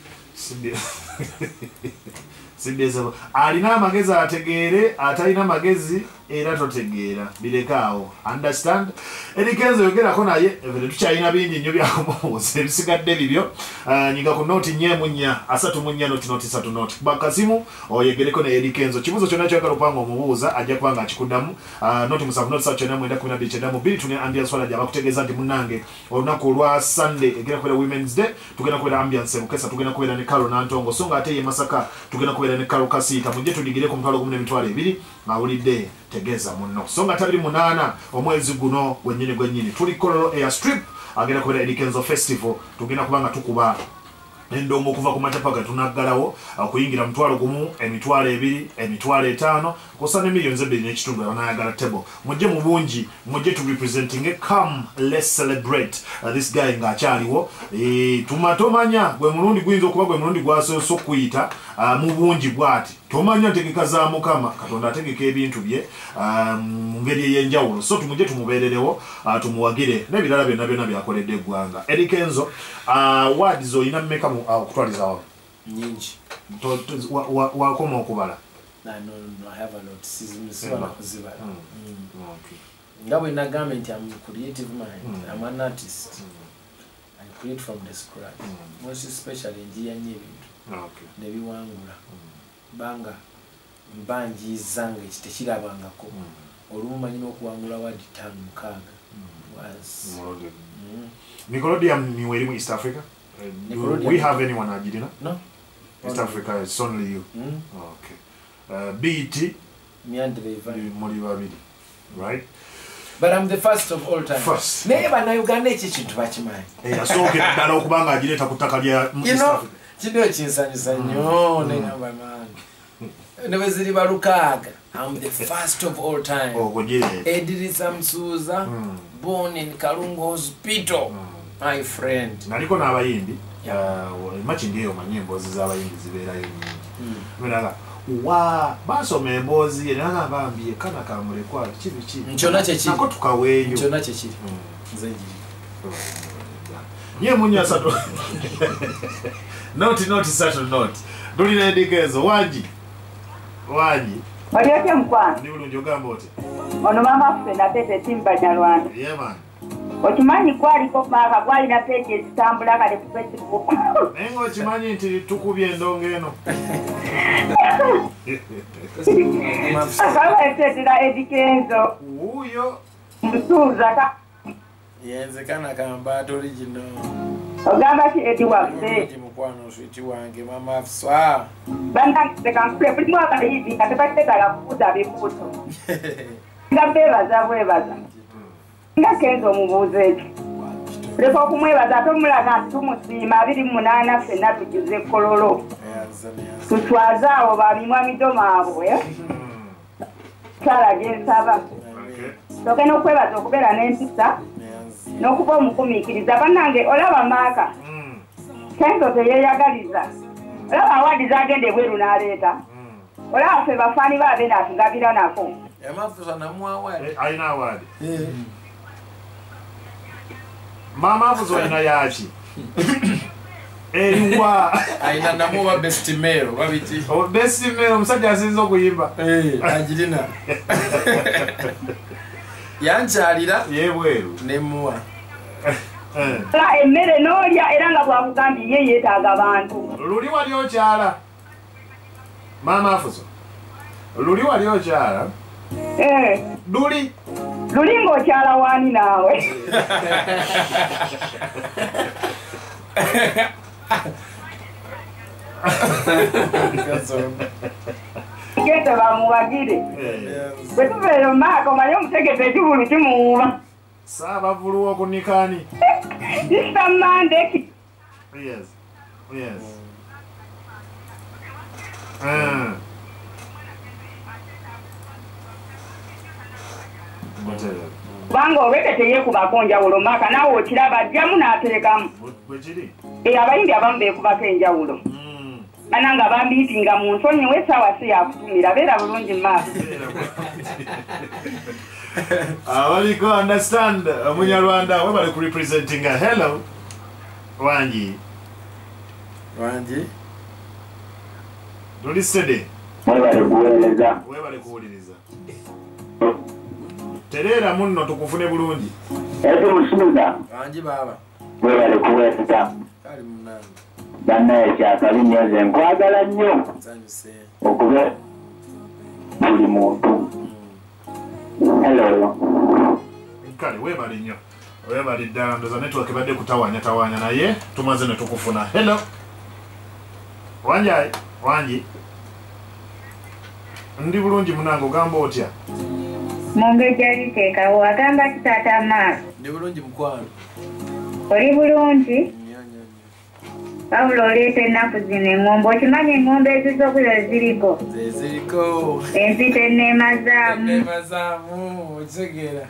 sibyeza alina amagezi ategeere atalina magezi era totegeera birekaawo understand erikenzo yogerako naye ebintu tukyalina bingi nnyo byakumubuuza ebisigadde bibyo nyiga ku nooti nnyemu nnya asatu mu nnya nooti nooti satu nooti kuba kasimu oyegereko naye erikenzo kibuuzo kyonna kyoyagala okubanga omubuuza ajja kuba nga akikuddamu nooti musanvu nooti satu kyenda mwenda kumi na bbiri kyenda mu bbiri tune ambiance wala gyabakutegeeza nti munnange olunaku olwa sunday egenda kubeera women's day tugenda kubeera ambiance mukesa tugenda kubeera ne kalo nantongo so nga ate ye masaka tugenda kubeera ne kalo kasiita mujje tudigire ku mutwalo gumu n'emitwalo ebiri awulidde tegeeza muno so nga tabiri munaana omwezi guno gwennyini gwennyini tuli kololo airstrip agenda kubeera erikenzo festival tugenda kubanga tukuba endongo okuva ku matapaka tunaggalawo okuyingira mutwalo gumu emitwalo ebiri emitwalo etaano kosa ne miliyoni ebbiri n'ekitundu abanayagala table mujje mu bungi mujje tu representing come let's celebrate uh, this guy ng'akyaliwo e, tumatomanya gwe mulundi guyinza okuba gwe mulundi gwasoose okuyita uh, mu bungi bwati tomanya ntegeka za mukama katonda ategeka ebintu bye mu ngeri ey'enjawulo so tumujje tumubeererewo uh, tumuwagire n'ebirala byonna byonna byakoledde eggwanga erikenzo uh, wadi olina mmeka okutwaliza wawe nyingi wakoma okubala nga bwe nagambye nti am creative mind am an artist I create from the scratch most especially enjiya nnyo ebintu nebiwangula banga mbanjiiza nga eki tekirabangako olumu manyi n'okuwangula wadi ttaano mukaaga Nickelodeon niwe eri mu East Africa? Uh, we have anyone Ajirina? No. East Africa is only you. Mm. Oh, okay. Uh, B E T? Miandre Ivan. Muri babiri. Right? But I'm the first of all time. First. Never na Uganda echi chintu bachimanyi. Eh, asookera ddala okubanga agireta ku ttaka lya East Africa. Kino kinsanyusa nnyo nengamba man. Newe ziri balukaaga. I'm the first of all time. Oh, gojire. Edrisa Msuza, mm. born in Kalungu Hospital. Mm. My friend. Naliko n'abayimbi. Uh, machi ngeyo manyimbozi z'abayimbi zibeerayo nnyingi. Miraga. Wa basoma emboozi ye nanga bambye kana kamulekwa kibi kibi. Nchona kye kiri. Nako tukaweeyo. Nchona kye kiri. Nze njiri. Nye munya sato. Noti noti sato noti. Dulina edikezo wanji. Wanji. Waliote mkwano. Ni bulungi ogamba oti. Ono mama ffe na tete timba Nyarwanda. Yeah man. Okimanyi kwaliko maka kwali na page ezitambula kale ku Facebook. Nengo okimanyi nti tukubye endongo eno. Akawa etetera edikenzo. Uyo. Msuza ka. Yenze kana kamba original. Ogamba ki edi waffe. Ndi mukwano switi wange mama afswa. Banda tekample primo akale hivi katapate la kuza bifuto. Ngabeba za bwebaza. Nga kenzo mubuzeeki. Leko kumwebaza atomulaga tumusiima abiri munaana ffenna tujuze kololo. Tutwaze abo babimwa midomo abo eh? Sala gyensaba. Togenda okwebaza okubeera n'empisa n'okuba omukumiikiriza bannange olaba maaka kenzo teyeeyagaliza olaba awadi zagenda ebweru n'aleeta olaba ffe bafaani baabe naatugabira nako Yamafusa namuwa awadi. Aina awadi. Mama afuzo ina yachi. Eriwa. Aina namuwa best male babiti. Oh best male musajja asinzo kuyimba. Eh ajirina. Yanchalira yebweru nemuwa. La emmere n'olya era nga bwakugambye ye yeetaaga abantu. Luli wali okyala. Mama afuzo. Luli wali okyala. Eh. Luli. Luli ng'okyala waani naawe. Gete bamubagire. Bwe tubeera omaaka omanye omutegete ekibulu kimuwuba. Saaba vuluwa okunikani. Sista Mandeki. Yes. Yes. Mm. kubanga obete teyekubako njawulo maka nawe okiraba ajjamu n'ateekamu abayimbi abamu beekubako enjawulo bana nga bambiitinga mu nsonyi w'essaawa si yakutumira beera bulungi maaso abaliko understand Munyarwanda we bali ku representing a hello Wanji Wanji Doli sede we bali kuweleza we bali kuwuliriza Terera munno tukufune bulungi ese musumuza Wanji baba we bali kuweleza kali munange bana ekyakali nyoze nkwagala nnyo okube buli muntu hello kale we bali nnyo we bali ddala ndoza network badde kutawanya tawanya naye tumaze ne tukufuna hello Wanjai Wanji ndi bulungi munango gamba otya Monge jali teekawo agamba kitata maaso ndi bulungi mukwano oli bulungi Pablo oleeta ennaku zino eŋŋombe okimanyi eŋŋombe eziz'okuzza ziriko ziriko enzita enneema zaamu enneema zaamu okitegeera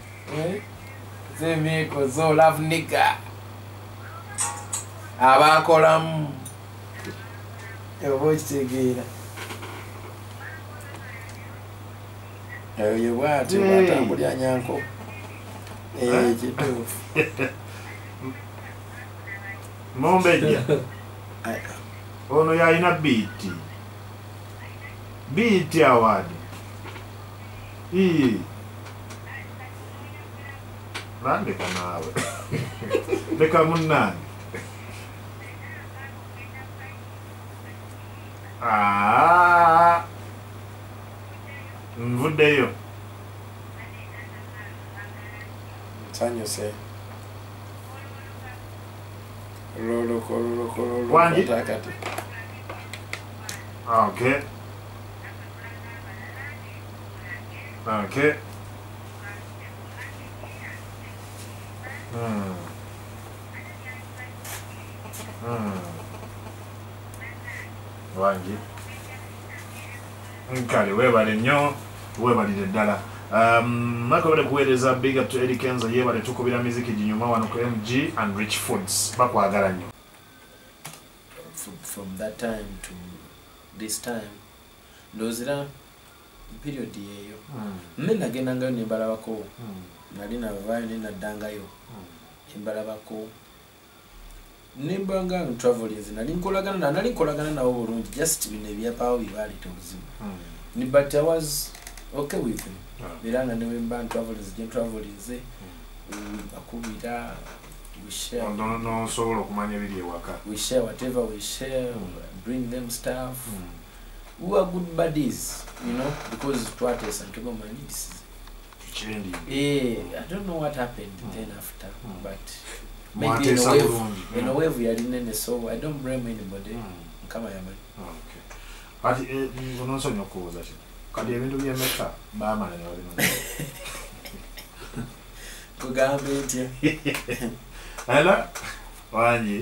z'emiiko z'olavunika abaakolamu oba okitegeera eyo ye bw'ati bw'atambulya nyanko ekituufu Mombeja ono yalina beat beat awadi ii nandeka nawe leka munnani aa nvuddeyo nsanyuse Lolo lolo lolo Wanji takati okay okay hmm hmm Wanji nkali webale nnyo webalire ddala Um, Mako wale kuweleza big up to Eddie Kenzo ye wale tukubira muziki jinyuma wano ku M G and Rich Foods bakwagala nnyo from, from that time to this time ndozira period yeyo mm. nne nagendangayo nembalabako mm. nali navayo nenaddangayo mm. embalabako nembanga travelings nali nkolagana nali nkolagana nawo bulungi just bino ebyapaawo bibaleeta obuzibu mm. but I was okay with him Miranga yeah. Newe mba travelers gen travelers mm. akubira we share no no no solo kumanya bili waka we share whatever we share mm. bring them stuff mm. we are good buddies you know because twates and to go man this changing eh I don't know what happened mm. then after mm. but maybe in a way in a way we are in the so I don't blame anybody mm. kama yama okay but eh unoso nyokoza chi kadi ebintu byemeka baamala ne bali kugambe ntya ala Wanji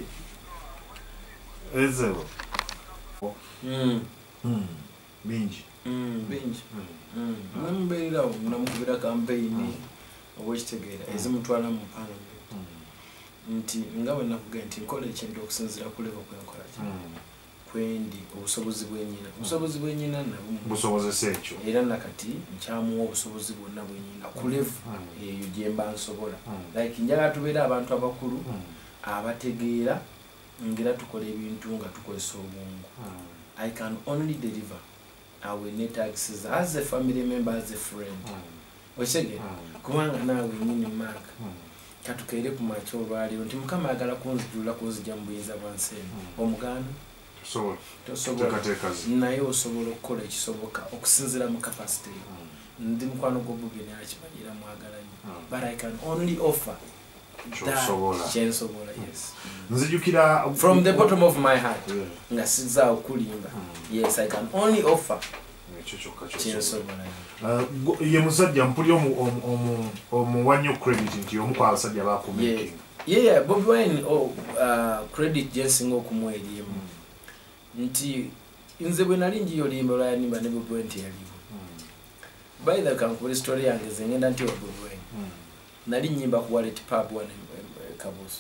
ezo mm mm binji mm binji mm nambeera namukubira campaign obwekitegeera ezimutwala mu parliament nti ngawe nakugenda nti nkola ekintu okusinzira ku level kwenkola kino kwendi obusobozi bwenyina obusobozi bwenyina nabo busobozi sekyo era nakati nkyamuwa obusobozi bwonna bwenyina ku level eyo gyemba nsobola like njagala tubeera abantu abakulu abategeera ngera tukola ebintu nga tukozesa obwongo I can only deliver our net taxes as a family member, as a friend okitegera kubanga naawe nyini maka katukeere ku macho olwaliro nti mukama ayagala kunzijula kunzija mu buyinza bwa nseeno omuganda so tosobola naye osobola okukola ekisoboka okusinzira mu capacity ndi mukwano gw'obugeni akimanyira mwagalanye but I can only offer that kyensobola yes nzijukira from the bottom of my heart nga sizaawo kulimba yes I can only offer kyensobola ye musajja mpuli omuwanyo credit nti omu kwa abasajja bakumaking yeah Bobi Wine oh uh, credit jensinga okumwa erimu nti nze bwe nali njiyo limba lwayanimba ne Bobi Wine teyaliwo by the kankuri story yange zengenda nti obulwe nali nyimba ku wallet pub one Kabusu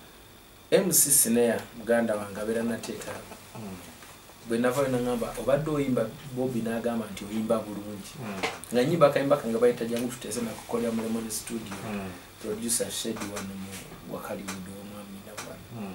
M C Sinea muganda wange abera nateeka bwe nava nangamba obadde oyimba Bobby n'agamba nti oyimba bulungi nga nyimba kayimba kange bayita jangu tutese na kukolera mu Lemon studio producer Shedi wano mu wakali wudo omwami nabwana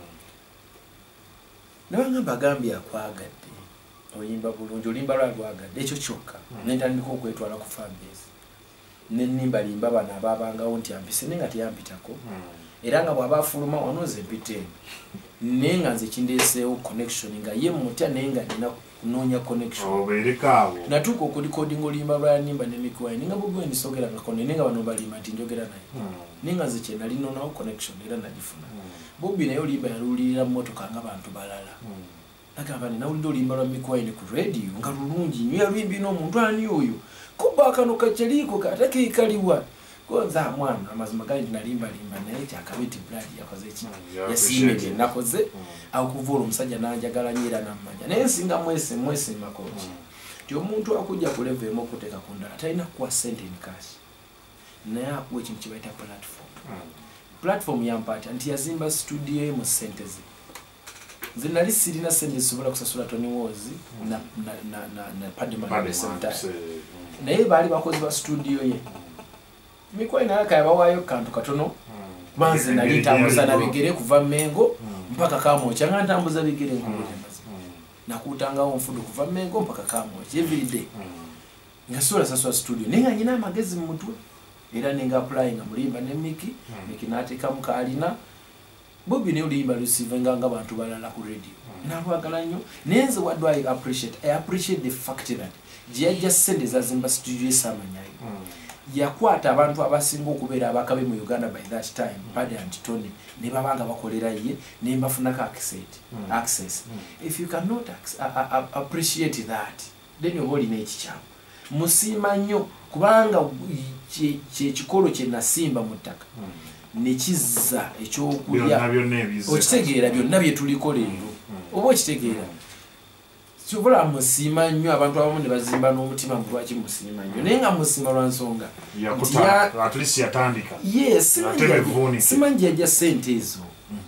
nabangamba gambia akwagadde oyimba bulungi olimba lwagadde ekyo kyokka nentandika okwetwala ku fanbase nenimba limba bana ababangawo nti ampise nenga teyampitako era nga bw'abafuluma wanoze mpite nenga nze kindeeseewo connection nga ye mutya nenga nina kunoonya connection obeerekaabo natuuka okulicording olimba lwanimba nemikuwayi nenga bugwe ndisogera ngakone nenga bano balimba nti njogera naye nenga nze kye nali noonawo connection era nagifuna Bobby naye olimba yaluulirira mmotoka ng'abantu balala agamba ninawulira olimba lwa mikuwayi ne ku radio nga lulungi nnyo yalwimbi n'omuntu ani oyo kuba akano kakyaliiko katekeekaliwa konza mwana amazima gali nalimba limba naye kyakabiti blood yakoze ki yasimye nakoze akuvula omusajja nanjagala nyira namanja naye singa mwese mwese makochi ti omuntu akujja ku level emo kuteka kundala talina kuwa sente in cash naye akuwa ekintu kibaita platform platform yampata nti yazimba studio mu sente ze nze nali sirina sente zisobola kusasula Tony Wozi na na na na, na Padman Center naye baali bakozi ba studio ye mikwa inalaka yabawayo kantu katono banze nali tambuza na bigere kuva Mengo mpaka Kamocha nga ntambuza bigere nkubule nakutanga onfudu kuva Mengo mpaka Kamocha every day ngasola saswa studio ninga nyina amagezi mu mutwe era ninga apply nga mulimba ne Miki Miki natika mukalina Bobby ne ulimba receive nga abantu balala ku radio nabwagala nnyo nenze what do I appreciate I appreciate the fact that Jia sende za zimba studio esamanyayo yakwata abantu abasinga okubeera abakabe mu Uganda by that time Paddy and Tony ne babanga bakolera ye ne mbafunaka access access if you cannot appreciate that then you're holding ekichamu musima nnyo kubanga kye kikolo kye nasimba mu ttaka nekizza ekyokulya okitegeera byonna bye tuliko leero oba okitegeera Chubula musima nnyo abantu abamu ne bazimba n'omutima mu lwaki musima nnyo naye nga musima lwa nsonga yakuta at least yatandika yes simanyi ajja sente ezo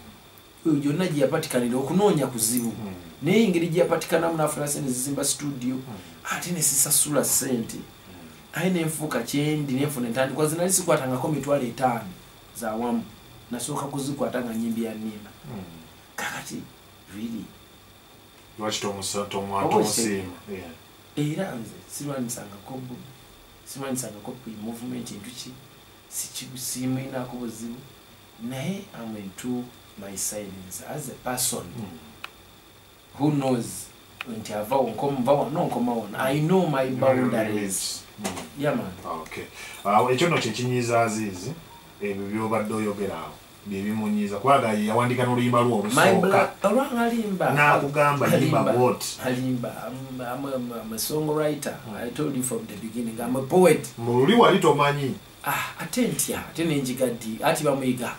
yonna gye yapatikanira okunoonya kuzibu naye engeri gye yapatikanamu n'afuna sente zizimba studio ate ne sisasula sente aye nenfuuka kyendi nenfuna entandikwa zinali sikwatangako mitwalo etaano za wamu nasooka kuzikwata nga nyimbi ya nima kakati really Watch Thomas Thomas Thomas era nze simanisanga ko simanisanga ko movement intuchi sichibusimu ina ko buzibu naye I'm into my silence as a person mm. who knows nti ava onkomva wano nkoma wano I know my boundaries mm. yeah man okay uh, ekyo no kyekinyiza azizi ebyo byobadde oyogerawo byebimunyiza kwaga yawandika n'oluyimba lwo olusooka alimba nakugamba yimba what alimba I'm, I'm, I'm a songwriter I told you from the beginning I'm a poet mululi wali tomanyi ah atentya tene njigadi ati bamuyiga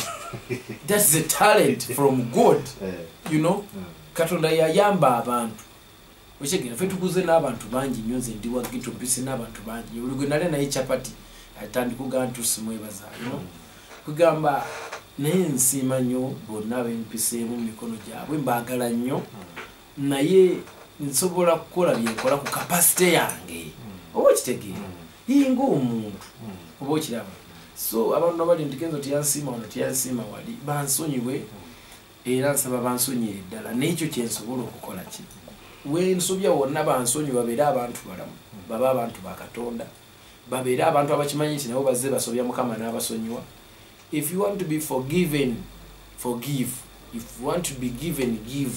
that's the talent from God you know katonda yayamba abantu okyegera fe tukuze n'abantu bangi nyoze ndi wa gito mpise n'abantu bangi uligwe nale naye chapati atandikuga ntu simwebaza you know kugamba naye nsiima nnyo bonna bempiseemu mu mikono gyabwe mbaagala nnyo naye nsobola kukola byenkola ku kapasite yange oba okitegeera yinga omuntu oba okiraba so abantu abali nti Kenzo tiyansiima wano tiyansiima wali bansonyiwe era nsaba bansonyire ddala n'ekyo kyensobola okukola ki wensobya wonna bansonyi babeere abantu balamu baba abantu bakatonda babeere abantu abakimanyi nti nabo bazze basobya Mukama n'abasonyiwa. If you want to be forgiven, forgive. If you want to be given, give.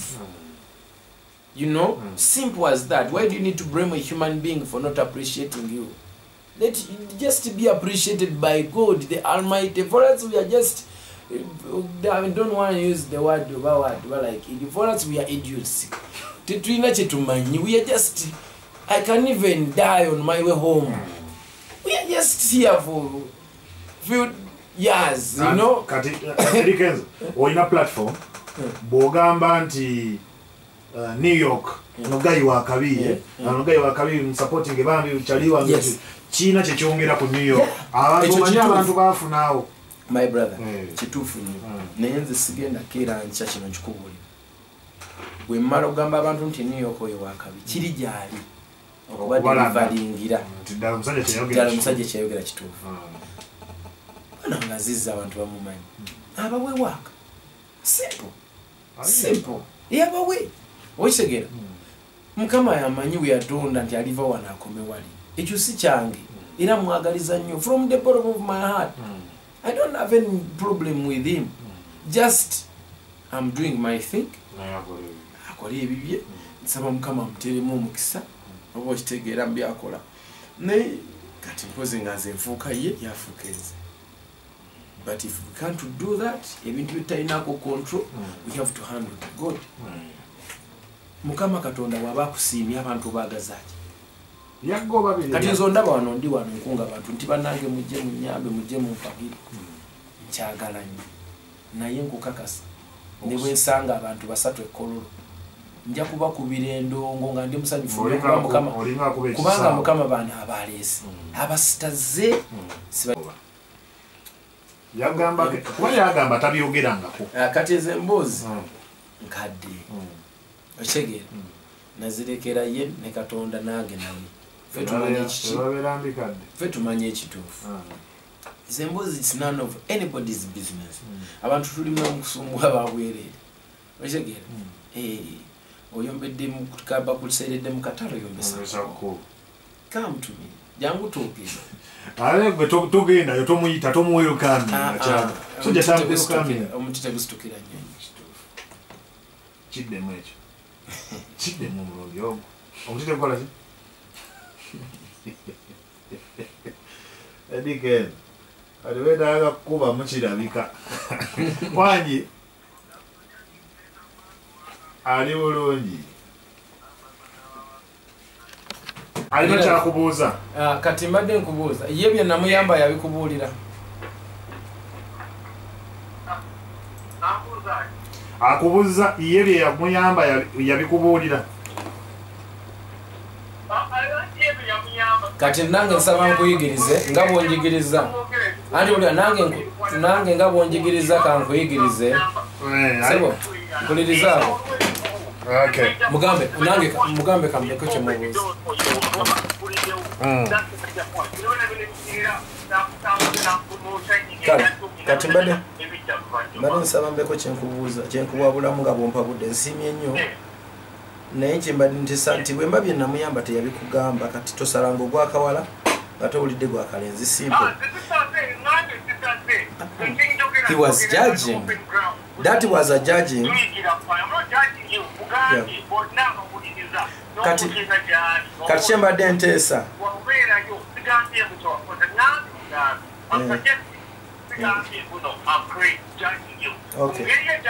You know, mm. simple as that. Why do you need to blame a human being for not appreciating you? Let it just be appreciated by God, the Almighty. For us, we are just, I don't want to use the word, word like, for us, we are idiots. We are just, I can even die on my way home. We are just here for few years, you know. Kati, Kenzo, oina platform, bogamba nti New York, nogai wa kabiye, nogai wa kabiye supporting bambi uchaliwa yes. kiina kyekyongera ku New York abantu omanyi abantu baafunaawo my brother Eh. kituufu nnyo naye nze sigenda keera nkya kino kikubuli bwe mmala okugamba abantu nti New York oyo wakabi kiri gyali okubadelivalingira nti ddala omusajja ddala kyeyayogera omusajja kyayogera kituufu bana nga zizza abantu bamumanyi abawe waaka simple simple yabawe okitegeera mukama yamanyi we yatonda nti aliva wano akome wali ekyo si kyange era mwagaliza nnyo from the bottom of my heart. I don't have any problem with him. Just I'm doing my thing. Akole ebibye nsaba mukama muteremu omukisa oba okitegeera mbyakola naye kati mpoze nga nze nfuuka ye yafuuka enze. But if we can't do that, ebintu bitalinako control, we have to handle to God. Mukama Katonda waba akusiimya abantu baagazaaki. Yagoba bili. Kati nzo ndaba wano ndi wano nkunga abantu nti bannange mujje munyambe mujje mumpagire. Nkyagala nnyo. Naye nkukakasa. Ne bwe nsanga abantu basatu ekkololo. Nja kuba kubira endongo nga ndi musanyufu kuba Mukama. Kubanga Mukama baana abaleese. Abasitaze siba yagamba kuba yagamba tabyogerangako kati ezo emboozi nkadde okitegeera nazirekera ye ne Katonda nange naye ffe tumanye ekiki ffe tumanye ekituufu ezo emboozi it's none of anybody's business. Abantu tulimu omukusumbuwa babwereere okitegeera oyombedde mukaba kuliseeredde mu katalo yombesa come to me jangu tuukire ale gwe togenda yo tomuyita tomuwelukami akyala so jatamwelukami omuntu tegusitukira nnyo kiddemu ekyo kiddemu omulundi ogwo omuntu tegukola ki edikeni kati wetaaga kukuba mukirabika wangi ali bulungi alina kyakubuuza kati mbadde nkubuuza ye bye namuyamba yabikubuulira akubuuza ye bye yamuyamba yabikubuulira kati nange nsaba nkuyigirize nga bwonjigiriza anti buli nange nange nga bwonjigiriza kankuyigirize sebo mpulirizaako okay mugambe nange mugambe kamuleko kyemubuuza kale kati mbadde mbadde nsaba mbeko kyenkubuuza kyenkubwabulamu nga bwompabudde nsiimye nnyo naye kyembadde ntisa nti bwe mba bye namuyamba teyabikugamba kati tosalanga ogwakawala nga towulidde gwakalenzi simple. He was judging. That was a judging. Yeah. Kati kati kyembadde nteesa okay.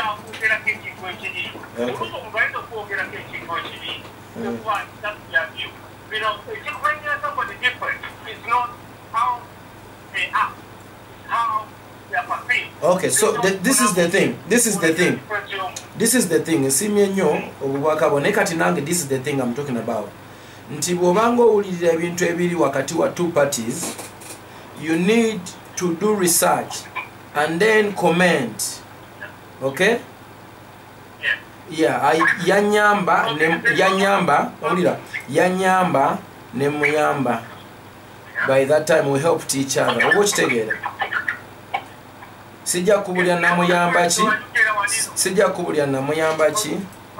Okay, so th this is the thing. This is the thing. This is the thing. Simye nnyo obubwakabone kati nange this is the thing I'm talking about. Nti bw'obanga owulirira ebintu ebiri wakati wa two parties, you need to do research and then comment. Okay? Yeah, I yanyamba ne yanyamba, owulira yanyamba ne muyamba. By that time we helped each other. Oba okitegeera? Sijja kubulya namuyamba ki? Sijja kubulya namuyamba ki?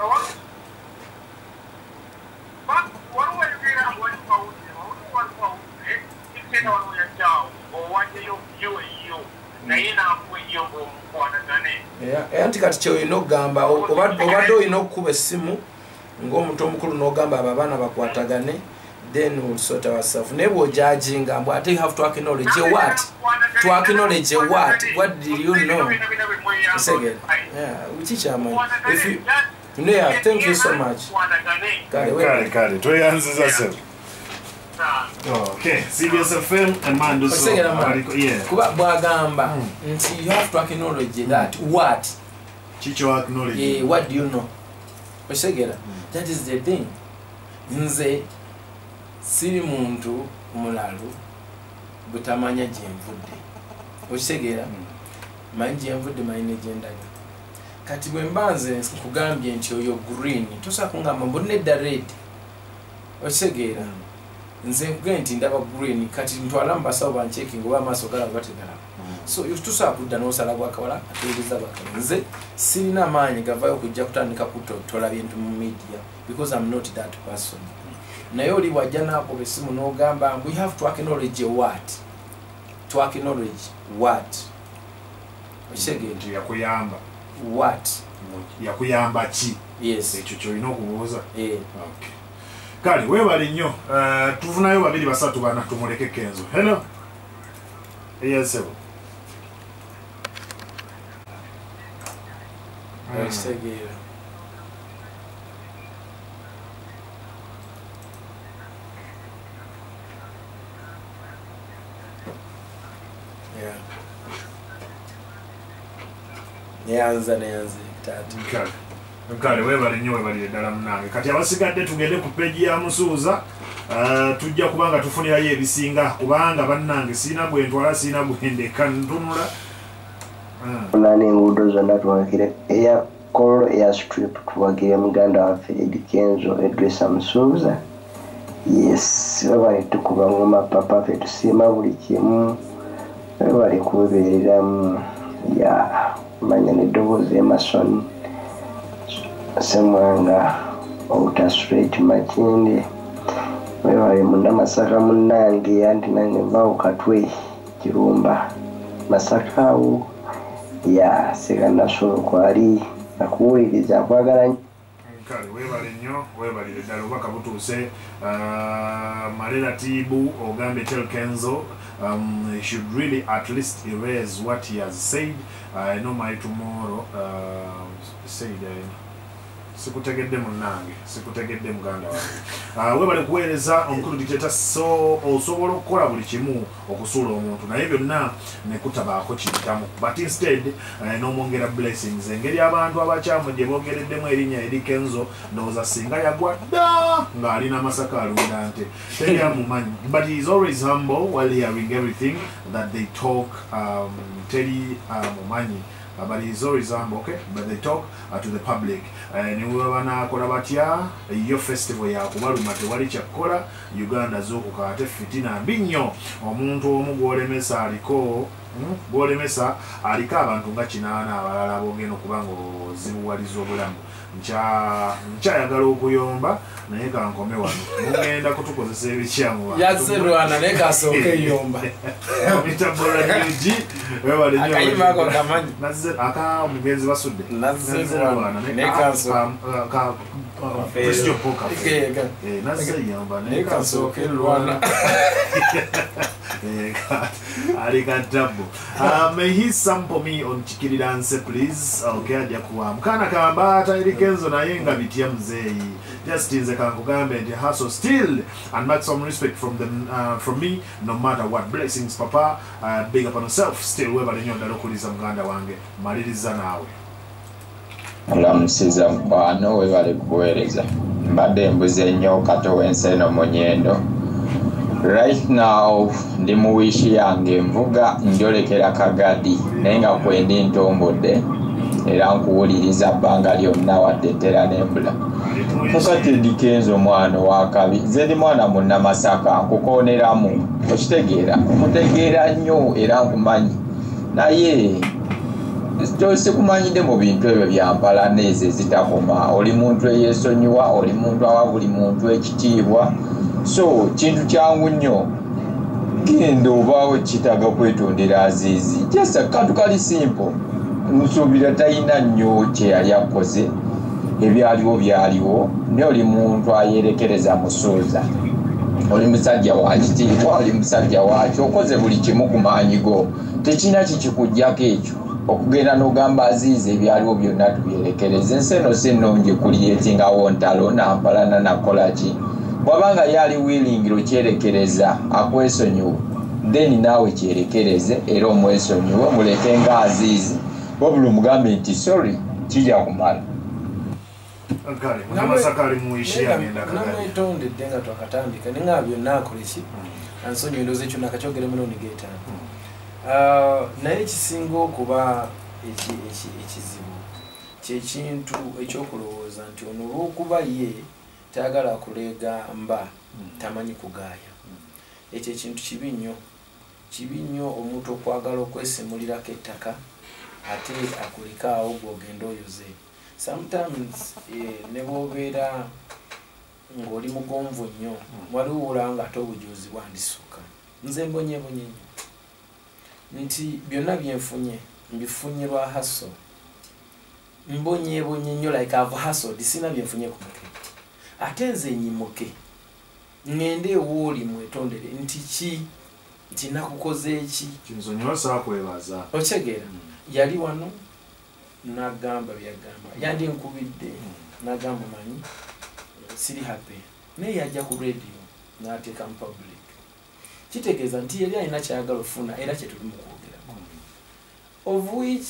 Yeah, anti kati kyoyina okugamba obadde olina okukuba essimu ng'omuntu omukulu n'ogamba abo abaana bakwatagane, then we'll sort ourselves. Never judging, but I think you have to acknowledge what? To acknowledge what? What did you know? Second. Yeah, we teach our man. If you, you know, yeah, thank you so much. Kale, kale, tweyanziza se. Okay, C B S F M and Mando so. Yeah. Kuba bwagamba nti you have to acknowledge that what? Chicho acknowledge. Yeah, what do you know? Osegera. That is the thing. Nze siri muntu omulalu butamanya gyenvudde okitegeera manyi gyenvudde manyi negyendaga kati bwe mbanze nkugambye nti oyo green tosobola kungamba mbu nedda red okitegeera nze nkugambye nti ndaba green kati ntwala mu basawo bancekinga oba amaaso galaba bategalaba so tosobola kudda n'osala bwakawala ategeeza bakala nze sirina amaanyi gavayo okujja kutandika kutotola bintu mu media because I'm not that person naye oli wajja n'akuba essimu n'ogamba we have to acknowledge what to acknowledge what okitegeera yakuyamba what yakuyamba ki yes ekyo kyolina okubuuza eh okay kale weebale nnyo uh, tuvunayo babiri basatu bana tumuleke Kenzo hello yes okitegeera yeah neyanza neyanza taati kale kale weebale nnyo weebalire ddala munange kati abasigadde tugende ku peegi ya Musuuza uh, tujja kubanga tufunirayo ebisinga kubanga bannange siina bwe ntwala siina bwe ndeka ntunula nani enguudo zonna tuwakire eya Kolo Air Strip tuwagire muganda waffe Eddie Kenzo Edrisa Musuuza yes babale tukuba ngoma papa ffe tusiima buli kimu babale kubeereramu ya manya n'eddoboozi Emerson Semwanga Outer Street Makinde babale munda Masaka munnange anti nange mbaawo Katwe Kirumba Masaka awo ya sekanasolo kwali nakuwuliriza kwagala kale weebale nnyo weebalire ddala obubaka butuuse Malela Tibu ogambe tell Kenzo um, he should really at least erase what he has said. I know my tomorrow uh, said uh, sikutegedde munnange sikutegedde muganda wange uh, webale kuweereza omukulu dictator so osobola okukola buli kimu okusuula omuntu naye byonna nekutabaako kiyitamu but instead uh, n'omwongera blessings engeri abantu abakyamu gye boogereddemu erinnya eri Kenzo ndowooza singa yagwa dda ng'alina Masaka alunda nte teri amumanyi but he is always humble while hearing everything that they talk um, teri amumanyi Uh, but he's always humble, okay? But they talk uh, to the public. And uh, niwebana kola batya iyo festival ya kubaluma tewali kyakola Uganda zukuka ate fitina binyo omuntu omu gwolemesa aliko hmm? gwolemesa alika abantu nga kinaana abalala bogenda okuba ng'ozibuwaliza obulamu ncha nchayagala okuyomba naye kankome wano mugenda kutukozesa ebikyamu yazerwana naye kasooke yomba mitabola nyugi webale nnyo akayimba ako kamanyi nazze aka omugenzi basudde nazerwana naye kasooke Christian Poka Ikega eh nazze yomba naye kasooke lwana Alika double. Uh, may he sample me on Chikiri Dance, please. Okay, aja kuwa mkana kambata ili Kenzo na yenga bitia mzei. Just in the kankugambe and hustle still and make some respect from them uh, from me, no matter what blessings, Papa. Uh, big up on yourself. Still, weba lenyo ndarokuliza mganda wange. Maririza nawe. Olamusiza mkwano webale kuweereza. Mbadde mbuze nnyo kato w'enseno mu nnyendo. Right now ndi mu wishi yange nvuga njolekera Kagadi naye nga kwendi ntombodde era nkuwuliriza bbanga lyonna wadde ntera n'embula kakati Eddie Kenzo mwana wa kabi nze ndi mwana munna Masaka nkukooneramu okitegeera omutegeera nnyo era nkumanyi naye sikumanyidde mu bintu ebyo byampala neeze zitakoma oli muntu eyeesonyiwa oli muntu awa buli muntu ekitiibwa so kintu kyangu nnyo genda obaawo kitaga kwetondera aziizi just akantu kali simple nsuubira talina nnyo kye yali akoze ebyaliwo byaliwo naye oli muntu ayerekereza Musuuza oli musajja wa kitiibwa oli musajja wakyo okoze buli kimu ku maanyi go tekina kikikujjako ekyo okugenda n'ogamba aziizi ebyaliwo byonna tubyerekereze ensi eno si nnungi kuliyetingawo ntalo nampalana nakolaki wabanga yali willing okyerekereza akwesonyiwa then naawe kyerekereze era omwesonyiwe muleke nga aziizi wabula omugambe nti sorry kijja kumala Kale, munamasakali muishi agenda kagadi. Namwetondedde nga twakatandika ne nga byonna akola ki ansonyi endowooza ekyo nakakyogere munooni geetaano. Naye ekisinga okuba ekizibu kyekintu ekyokulowooza nti ono olw'okuba ye tayagala kuleega mba tamanyi kugaaya. Ekyo ekintu kibi nnyo kibi nnyo omuntu okwagala okwesemulirako ettaka ate akulika awo gw'ogenda oyoze. Sometimes ne bw'obeera ng'oli mugonvu nnyo waliwo olaba ate obujuuzi bwandisuka. Nze mbonyebonye nnyo nti byonna byenfunye mbifunye lwa haso. Mbonyebonye nnyo like I've hustled sina byenfunye ku mutwe. Ate nze nyimuke ngende ewooli mwetondere nti ki nti nakukoze eki kinsonyiwa saakwebaza okitegeera yali wano n'agamba byagamba yandi nkubidde n'agamba manyi siri happy naye yajja ku radio n'ateeka mu public kitegeeza nti yali alina kyayagala ofuna era kye tuli mu kwogerako of which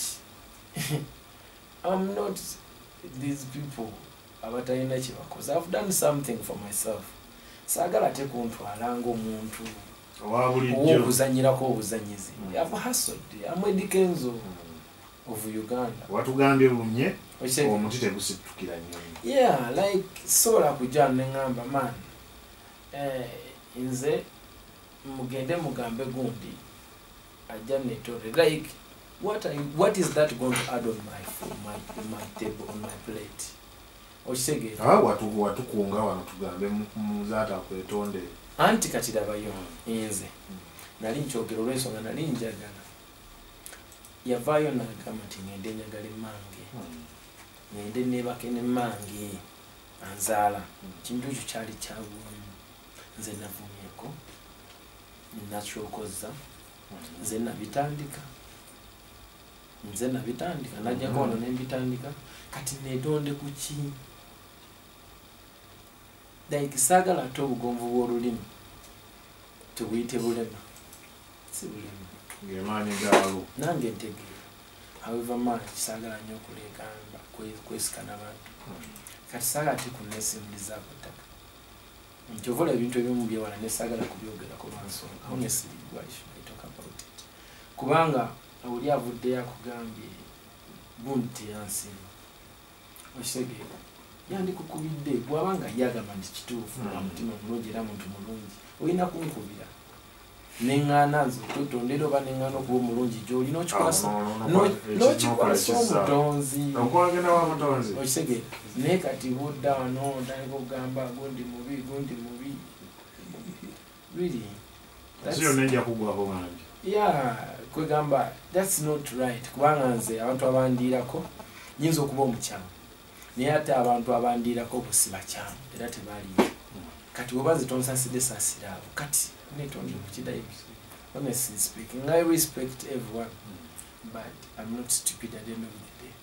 I'm not these people abatalina kye bakoze. I've done something for myself. Saagala ate kuntwala ng'omuntu ow'okuzanyirako obuzanyizi. I've hustled. I'm Eddie Kenzo of Uganda. Watugambye bunye omuti tegusittukira nnyo. Yeah, like sobola kujja ne ngamba man eh nze mugende mugambe gundi ajja netore like what I, what is that going to add on my my my table on my plate? Oshege ah watu watu kuunga wano tugambe muzata kwetonde anti katirabayo inze nali nchogero lwensonga nali njagala yavayo nagamba nti ngende njagala emange ngende nebake nemange anzaala kintu ekyo kyali kyabulamu nze navumyeko nakyokoza nze nabitandika nze nabitandika najja kono nembitandika kati netonde kuki like sagala ate obugonvu bw'olulimi tubuyite bulema si bulema ng'emaanyi gaalo nange ntegeera however much sagala nnyo okuleegamba kwesika n'abantu kati sagala ate kunneesimulizaako ttaka nti ovola ebintu ebimu byewala nesagala kubyogerako lwansonga honestly why should I talk about it kubanga oli avuddeyo akugambye bunti yansimba okitegeera yandikukubidde bw'abanga yagamba nti kituufu omutima mulungi era muntu mulungi olina kunkubira neŋŋaana nze ototondera oba neŋŋaana okuba omulungi gy'olina okikolasa omutonzi okitegeera naye kati budda wano otandika okugamba gundi mubi gundi mubi really nejja kugwako mangi yeah kwegamba that's not right kubanga nze abantu abandiirako nyinza okuba omukyamu naye ate abantu abandiirako busi bakyamu era tebaliyo kati oba nze tonsasidde saasira abo kati netonde mukidayo honestly speaking I respect everyone but I'm not stupid at the end of the day.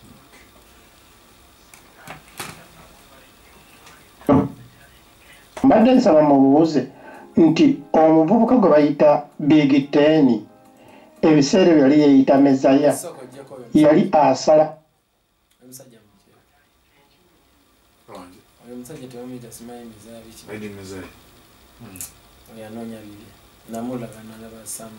Mbadde nsaba mubuuze nti omuvubuka gwe bayita Big Ten ebiseera ebyo yali yeeyita Mezaya yali asala omusajja tebamuyita simanyi Mezaya biki Edi Mezaya yanoonya bibye namulaga nalaba samu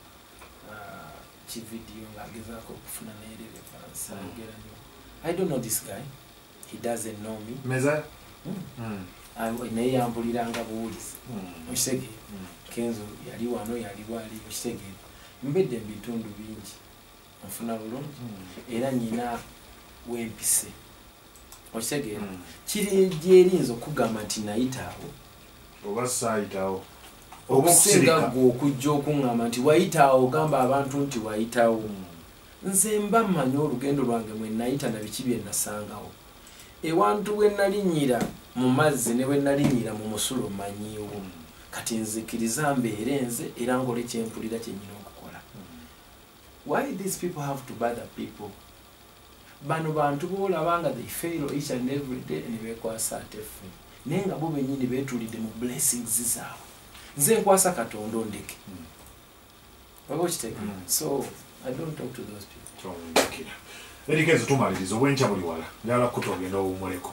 kividiyo ng'agezaako okufuna naye relevance ayogera nnyo I don't know this guy he doesn't know me Mezaya naye yampuliranga buwulizi okitegeera Kenzo yali wano yali wali okitegeera mbedde mu bitundu bingi nfuna bulungi era nyina wempise okitegeera kiri gyerinza okugamba nti nayitaawo oba saayitawo okusinga gwe okujja okuŋŋamba nti wayitaawo ogamba abantu nti wayitawo nze mba mmanyi olugendo lwange mwe nayita na biki bye nasangawo ewantu we nalinyira mu mazzi ne we nalinyira mu musulo mmanyiiwo kati nzikiriza mbeere nze era ngole kyempulira kyennyina okukola. Why these people have to bother people? Bano bantu boolabanga they fail each and every day ne beekwasa ate ffe naye nga bo bennyini beetulidde mu blessings zaabwe nze nkwasa Katonda ondeke oba okitegeera so I don't talk to those people. Erikezo tumaliriza obwenkya buli wala njala kutogenda obumuleko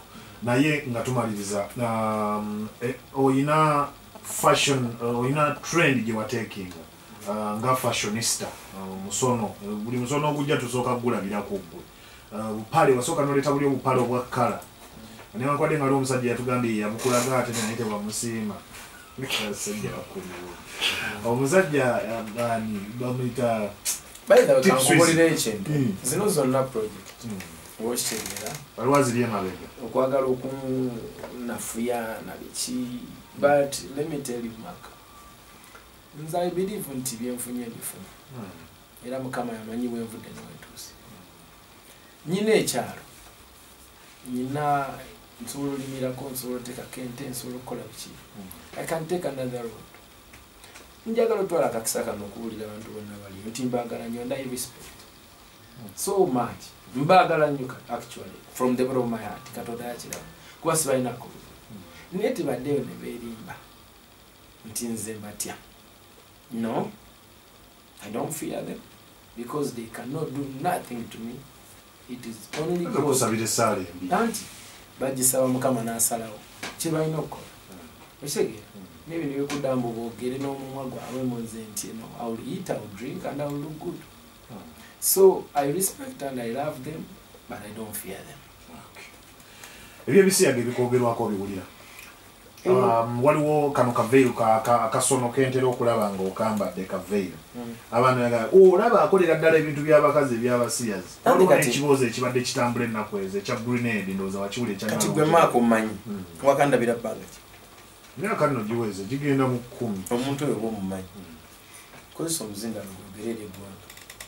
naye nga tumaliriza um, eh, oyina fashion uh, oyina trend gye watekinga uh, nga fashionista uh, musono uh, buli musono ogujja tusooka gulabirako gwe uh, bupale wasooka noleta buli obupale obwa kala newankwadde nga ali omusajja yatugambye yabukulaga ate naye tebamusiima omusajja wakuliwo omusajja ani bamuyita bayitakankubuulira ekintu zino zonna project wokitegeera waliwo ziri emabega okwagala okunafuya nabiki but let me tell you Mark nze I believe nti byenfunye bifuna era mukama yamanyi bwenvudde niwetuuse nyina ekyalo nyina nsobola olimirako nsobola oteekako ente nsobola okukola biki I can take another road njagala otwala akakisa kano okuwulira abantu bonna bali nti mbaagala nnyo and I respect so much mbaagala nnyo actually from the bottom of my heart Katonda yakiraba kuba sibalinako naye tebaddeyo ne beerimba nti nze mbatya no I don't fear them because they cannot do nothing to me. It is only God anti bagisaba mukama n'asalawo kye balina okukola okitegeera n'ebintu byokudamba boogere n'omumwa gwabwe munze nti no I will eat, I will drink and I will look good. So I respect and I love them but I don't fear them. Ebyo ebisiyaga ebikwogerwako biwulira um, waliwo kano kaveiro akasono kentera okulaba nga okambadde kaveiro abantu yaga olaba akolera ddala ebintu by'abakazi ebyabasiyazi waliwo ekibuuzo ekibadde kitambula ennaku ezo ekya grenade ndowooza wakiwulira ekya kati gwe maako mmanyi wakandabira bbanga ki myaka nno giweze gigenda mu kkumi omuntu oyo bwomumanyi kozesa omuzinga nogwogerera eggwanga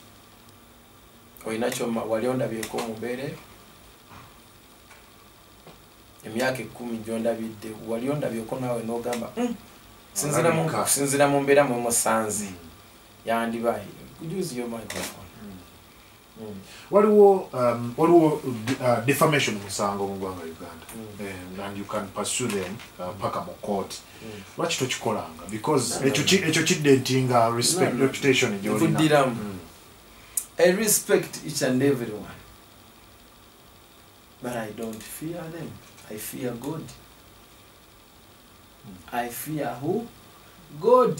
olina kyoma wali ondabyeko omubeera emyaka ekkumi gyondabidde wali ondabyeko naawe n'ogamba sinzira mu mbeera mwe musanzi yandibaye kujuzi yo microphone waliwo um, waliwo uh, defamation musango mu ggwanga Uganda mm. and you can pursue them paka uh, mu court lwaki tokikolanga because ekyo kidde nti nga respect no, no. reputation gyolina mm. I respect each and everyone but I don't fear them. I fear God. I fear who? God.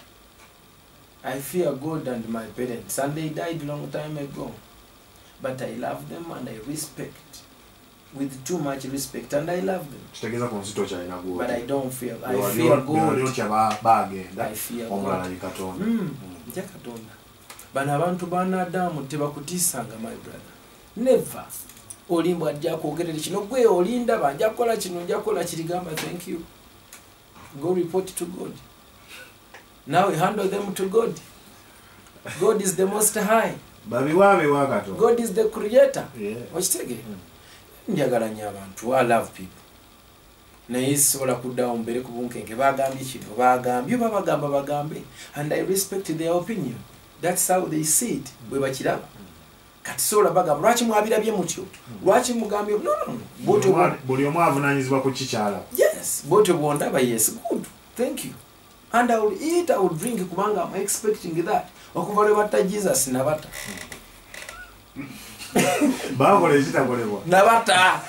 I fear God and my parents, and they died long time ago. But I love them and I respect, with too much respect, and I love them. But I don't fear. I fear God. I fear God. Mm. Bana abantu bana Adamu tebakutisanga, my brother. Never. Olimba ajja kwogerera kino gwe olinda banja kola kino nja kola kirigamba thank you. Go report to God. Now we handle them to God. God is the most high. Babi wabe wakato. God is the creator. Yeah. Wachitege. Njagala nnyo abantu. I love people. Naye sobola kuddawo mbere ku bunkenke bagambye kino bagambye babagamba bagambe and I respect their opinion. That's how they see it. Bwe bakiraba. Kati sobola bagamba lwaki mwabirabye mutyo lwaki mugambye no no boto buli omu avunanyizibwa ku kikyala. Yes boto bwondaba yes good thank you and I will eat I will drink kubanga I'm expecting that okuva lwe batta Jesus nabata bakola ekitakolebwa nabata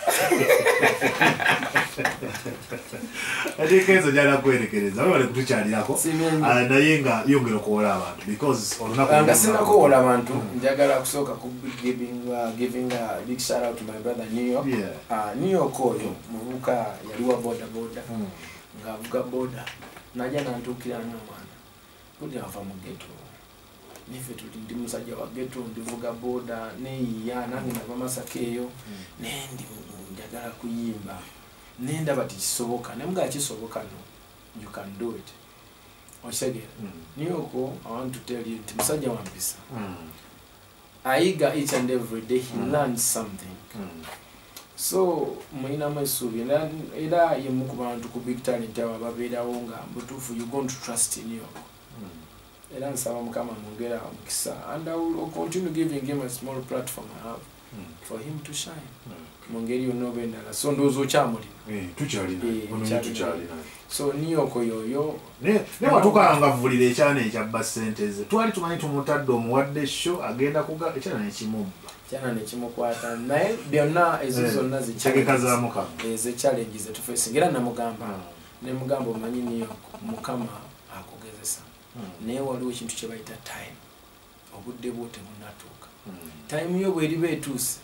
ate kenzo jala kwerekereza wale kutukyalirako naye nga yongera okuwola abantu because olunaku sinakuwola abantu njagala kusooka ku giving uh, giving a big shout out to my brother New York. Yeah. Uh, New York oyo muvuka yaliwa boda boda mm. nga avuga boda najja nantukira n'omwana budi ava mu ghetto nife tuli ndi musajja wa ghetto ndivuga boda neyiya nange nava Masaka eyo mm. nendi njagala kuyimba nenda bati kisoboka nemuga kisoboka no you can do it osege mm. New York I want to tell you musajja wampisa mm. aiga each and every day he mm. learns something mm. so muina mwesubi era yemu ku bantu ku big talent aba babeerawo nga mbutuufu you going to trust in New York mm. era nsaba mukama mwongera mukisa and I will continue giving him a small platform I have mm. for him to shine mm. mungeri yono bendala so ndozo kyamulina eh tukyalina ono tukyalina so New York yoyo ne ne watukanga vulira ekyana ekya basenteze twali tumanyi tumutadde omuwadde show agenda kuga ekyana ekimubba kyana nekimukwata naye byonna ezo zonna ze challenges zetufacing era namugamba ne mugamba omanyi niyo mukama akugezesa naye waliwo ekintu kye bayita time obudde bwo tebunnatuuka time yo bweriba etuuse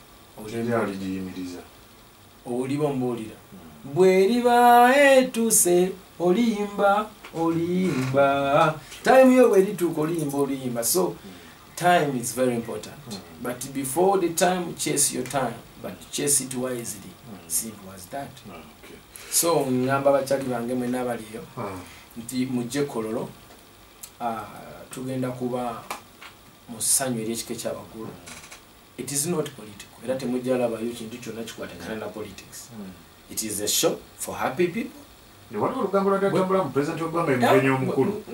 oliba ombuulira bweriba etuuse olimba olimba time yo bwerituuka olimba olimba so time is very important mm. but before the time chase your time but chase it wisely mm. simple as that okay. So ngamba bachali bange mwe nabaliyo nti mujje kololo uh, tugenda kuba musanyu eri ekike kyabagulu it is not political era temujjala bayo kintu kyonna kikwatagana na politics mm. It is a show for happy people. Ne wano olugambo lwatambula mu president Obama emugenyi omukulu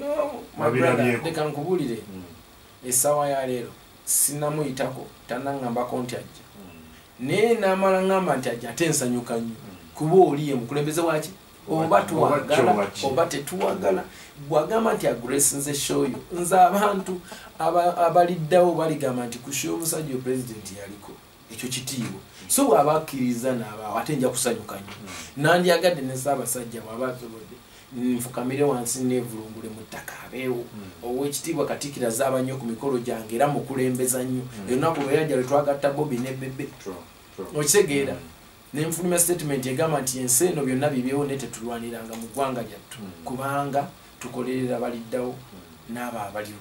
leka nkubulire esawa ya leero sinamuyitako tanangambako nti ajja naye namala ngamba nti ajja ate nsanyuka nnyo kuba oliye mukulembeze waki oba tuwagala oba tetuwagala bwagamba nti agresinze show yo nze abantu abaliddawo baligamba nti ku show omusajja president yaliko ekyo kitiibwa so bw'abakkiriza n'abaawo ate nja kusanyuka nnyo nandyagadde ne Ssaabasajja bw'aba asobodde nfukamire wansi neevulungule mu ttaka abeewo ow'ekitiibwa Katikkiro azaaba nnyo ku mikolo gyange era mukulembeza nnyo elunaku lwe yajja lwe twagatta Bobby ne Bebe okitegeera ne nfulumya statement egamba nti ensi eno byonna bibyewo ne tetulwaniranga mu ggwanga lyattu kubanga tukolerera baliddawo n'abo abaliwo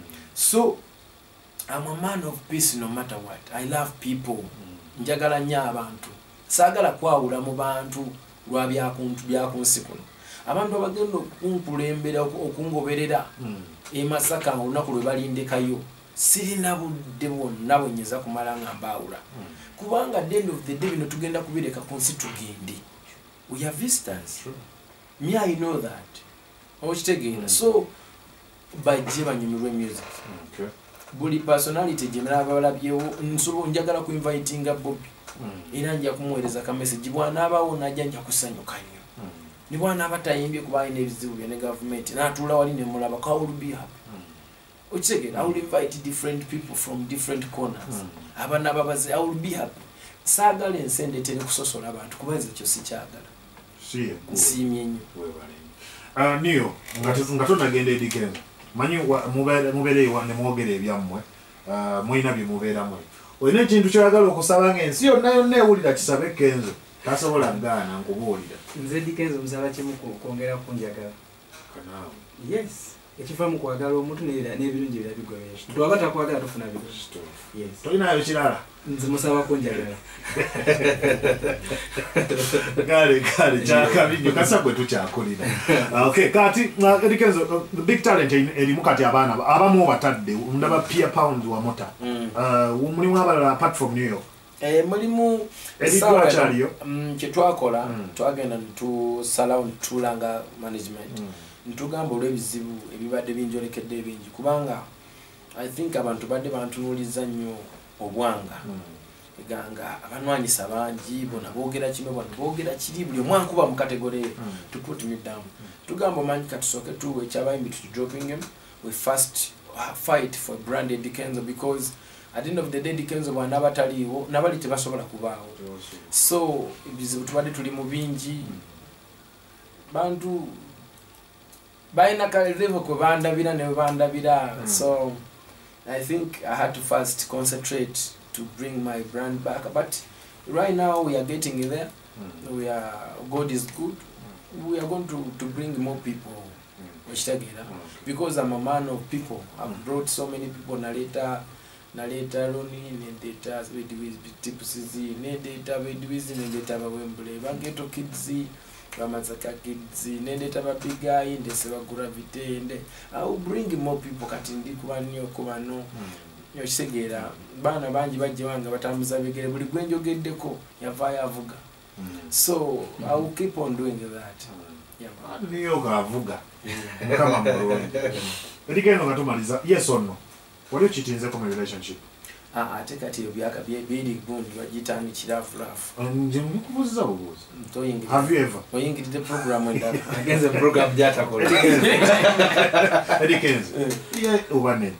so I'm a man of peace no matter what. I love people. Njagala nnyo abantu. Saagala kwawula mu bantu lwa byakuntu byakunsi kuno. Abantu abagenda okunkulembera okungoberera e Masaka olunaku lwe balindekayo sirina budde bwonna bwenyeza kumala nga mbawula kubanga at the end of the day bino tugenda kubireka ku nsi tugende. We are visitors. Me, I know that. Okitegeera. So bajje banyumirwe music. Okay. Buli personality jemera abalabyewo nsobo njagala ku invitinga Bobby era nja kumuweereza ka message bwana abawo najja nja kusanyuka nnyo ni bwana abatayimbye kuba ine ebizibu bya ne government natula wali ne mulaba ka will be happy okitegeera. I will invite different people from different corners abana babaze I will be happy saagala ensende tere kusosola abantu kuba ezo kyo si kyagala si nsimye nnyo ah niyo ngatonda gende edikendo manyi mubere mubere wane mwogere ebyammwe uh, mwina bye mubera mwe oyina ekintu kyagala okusaba ng'ensi yonna yonna ewulira kisabe Kenzo tasobola ngaana nkubuulira nze Kenzo musaba kimu kwongera kunjagala kanaawe yes ekiva mu kwagala omuntu n'ebirungi birabigobera twaba takwagala tufuna birungi yes tolinayo kirala nze musaba kunjagala gale gale kyakabinyo kasabwe tukyakolera okay kati Kenzo the big talent erimu kati abaana abamu batadde ndaba Pierre Pound wa mota uh mulimu abalala apart from New York eh mulimu editwa chaliyo kitwakola twagenda tu surround tulanga management ntugamba olw'ebizibu ebibadde binjolekedde ebingi kubanga I think abantu badde bantunuliza nnyo obwanga eganga abanwanyisa bangi bona boogera kimwe bona boogera kiri buli omwanku ba mu category to put me down tugamba manyi katusoke tu ekyabayimbi to dropping him we first fight for branded Kenzo because at the end of the day Kenzo bwana bataliwo nabali tebasobola kubaawo so ebizibu tubadde tuli mu bingi bantu baina kalevo ko bandabira ne bandabira mm. So I think I had to first concentrate to bring my brand back but right now we are getting there mm. We are God is good mm. We are going to to bring more people mm. mm. Because I'm a man of people. I've mm. brought so many people naleta naleta Roni nendeta with Tipusizi nendeta with Wizi nendeta ba Wembley bangeto kids Ramazaka kids nendeta ba biga inde seba gravity inde I will bring more people kati ndi kuba nyo kuba no yo kisegera bana banji bajje wanga batambuza bigere buli gwenjogeddeko yavaya avuga so I will keep on doing that yeah niyo gavuga kama mroni elikeno gatumaliza yes or no wali chitinze ko relationship ah ate kati byaka biri gundi wajitani kirafu rafu nje mkubuza bubuza toyingi have you ever toyingi the program wenda against the program jata ko elikeno yeah ubanenda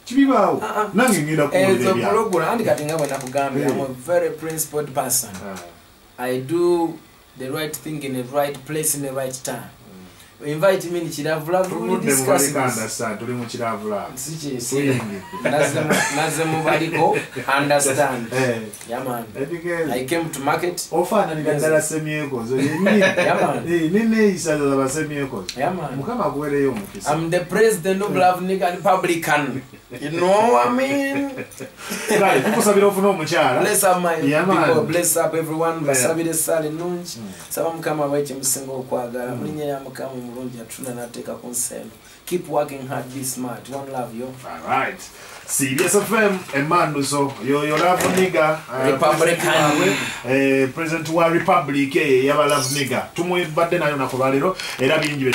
Chibibao. Nange ngenda kuwulira bya. Ezo kulogula andi kati nga bwe nakugambye I'm a very principled person. I do the right thing in the right place in the right time. Invite me in Chiravula, we discuss this. Understand, tuli mu Chiravula. Sichi si. Nazem nazem mubaliko understand. Yeah man. I came to market. Ofana ni gandala semyeko. Yeah man. Eh nene isaza za semyeko. Yeah man. Mukama kuwele yo mukisa. I'm the president of Love Nigga Republican. You know what I mean? Right, kukusabira ofuna omukyala. Bless up my people, bless up everyone. Basabire sale nungi. Saba mukama weche musingo okwagala. Mulinye ya mukama mulungi atuna nateeka ku nseno. Keep working hard, be smart. One love yo. All right. C B S F M Emmanuel yo yo Love Nigga Republican eh president wa Republic eh yaba Love Nigga. Tumwe badde nayo nakubalero era bingi